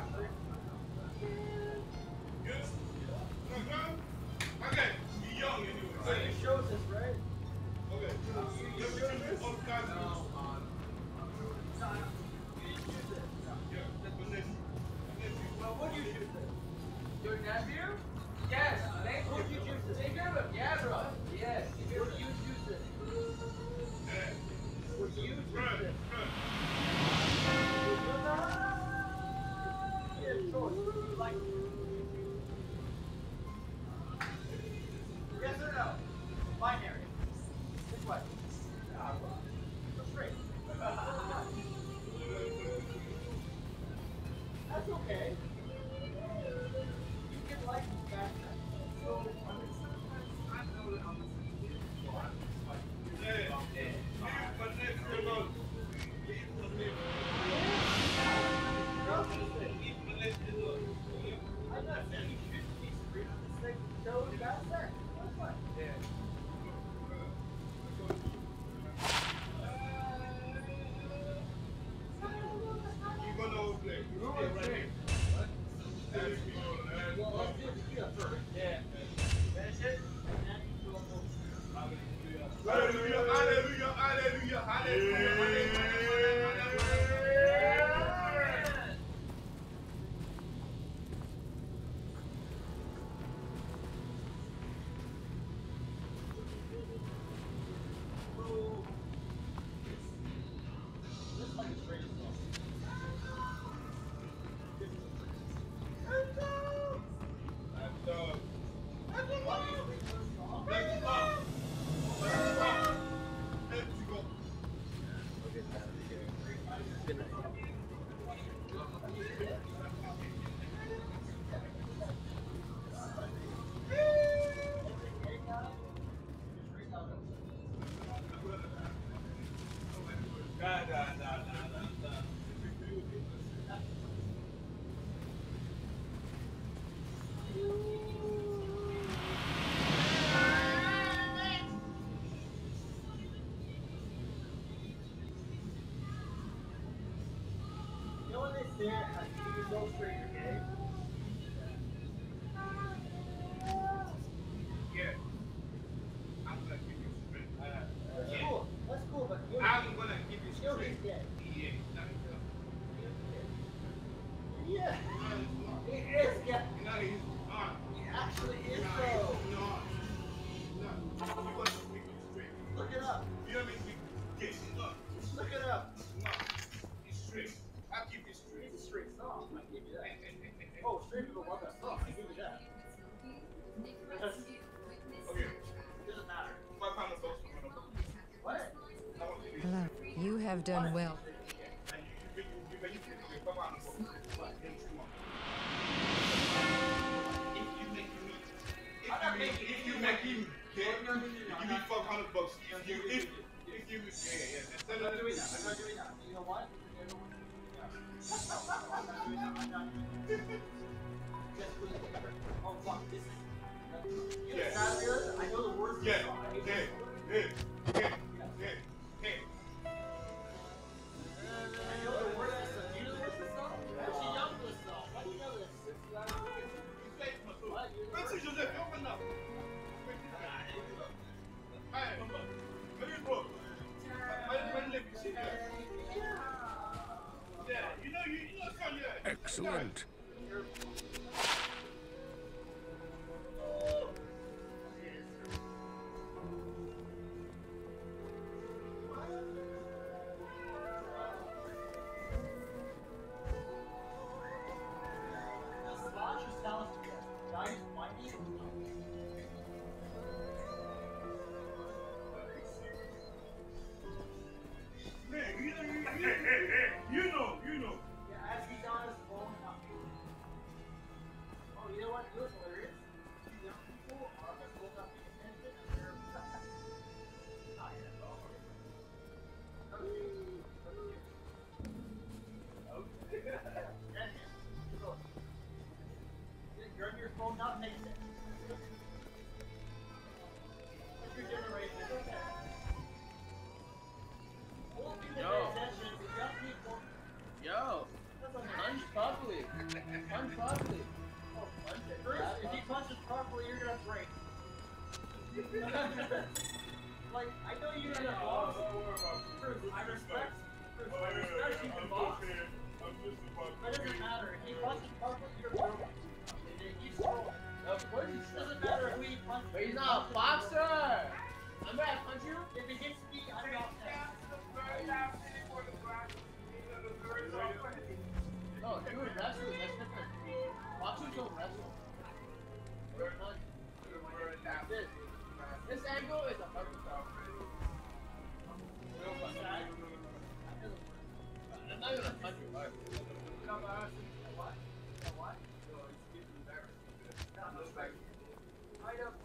Yes? Okay, you're young anyway. It shows us, right? Okay. Let me give you all kinds of Yeah, that's my nephew. My nephew. Well, what do you choose then? Your nephew? Yes. Thank Would you choose this? Take care of him. Yeah, bro. Yes. Would you choose this? Yeah. Would you choose Right, this? right. Yeah, choice. Would you like yes or no? Binary. Which way? Go straight. That's okay. So that's it. Yeah. You gonna overplay. You Yeah, right right here. here. That's me on that. Well, let's do tequila first. Yeah. Finish it. And then you do a little. Hallelujah, hallelujah, hallelujah, hallelujah, hallelujah, hallelujah. This is like a straight song. And, uh, let's go. Let's go. Good night. Nah, nah, nah, nah, nah, nah. You know when they say it, like, you go straight to gay? Yeah. I'm gonna give you strength. Uh, That's yeah. cool. That's cool, but you I'm gonna give you still strength. he's gay. Yeah, not enough. Yeah. No, He is gay. he's not. He's not. He actually is, No, though. he's not. He's not. You want to make him straight. Look it up. You know what I mean? Yes, he's not. Look it up. He's not. He's straight. I'll keep you straight. It's a straight song. I give you that. Oh, straight people love that song. I give you that. Because Okay. it doesn't matter. Five pound of folks from one of them. What? I want to be Hello. You have done well. and you, you, you, you, you, you, five pound of folks. But in two months. If you make him, if you make, if you make him get, you need five hundred bucks. If you, if, if you, yeah, yeah, yeah. I'm not doing that. I'm not doing that. You know what? You know what? I'm not doing that. I'm not doing that. Just put it together. Oh, fuck. This is. You know, Yeah. sad lyrics? I know the words of the Yeah, song. I hate yeah, this song. yeah, yeah, yeah, yeah. I know the words of the song. Do you know the words of the song? Actually, you know this song. Why do you know this? What? You know the Merci words? Joseph, open up. Hey, where you go? Where- where you live? You see there? Yeah, you know, you, you know, son, yeah. Excellent. The Slash is sounds nice, whiny. Man, you know, you, you, you know, you know. Yeah, as he's on his phone. not- Oh, you know what? You know what's hilarious? Young people are the phone not paying attention and they're. Not yet. You're on your phone not paying attention. It's your generation, it's okay. Old people Yo. pay attention, but young people. Yo. That's okay. Punch properly. Punch properly. Oh, punch it. First, if he punches properly, you're gonna break. Like, I know you're gonna box. Bruce, I respect. Bruce, I respect you can box. That doesn't matter. If he punches properly, you're broken. And then he's strong. Of course he's It doesn't matter who he punches. But he's not a boxer. I'm gonna punch you. If he hits me, I'm not dead. No, you would wrestle. That's different. Boxers don't wrestle. They're not. This. This angle is a hundred pounds. Real fun. I'm not gonna punch you hard. What? What? I know.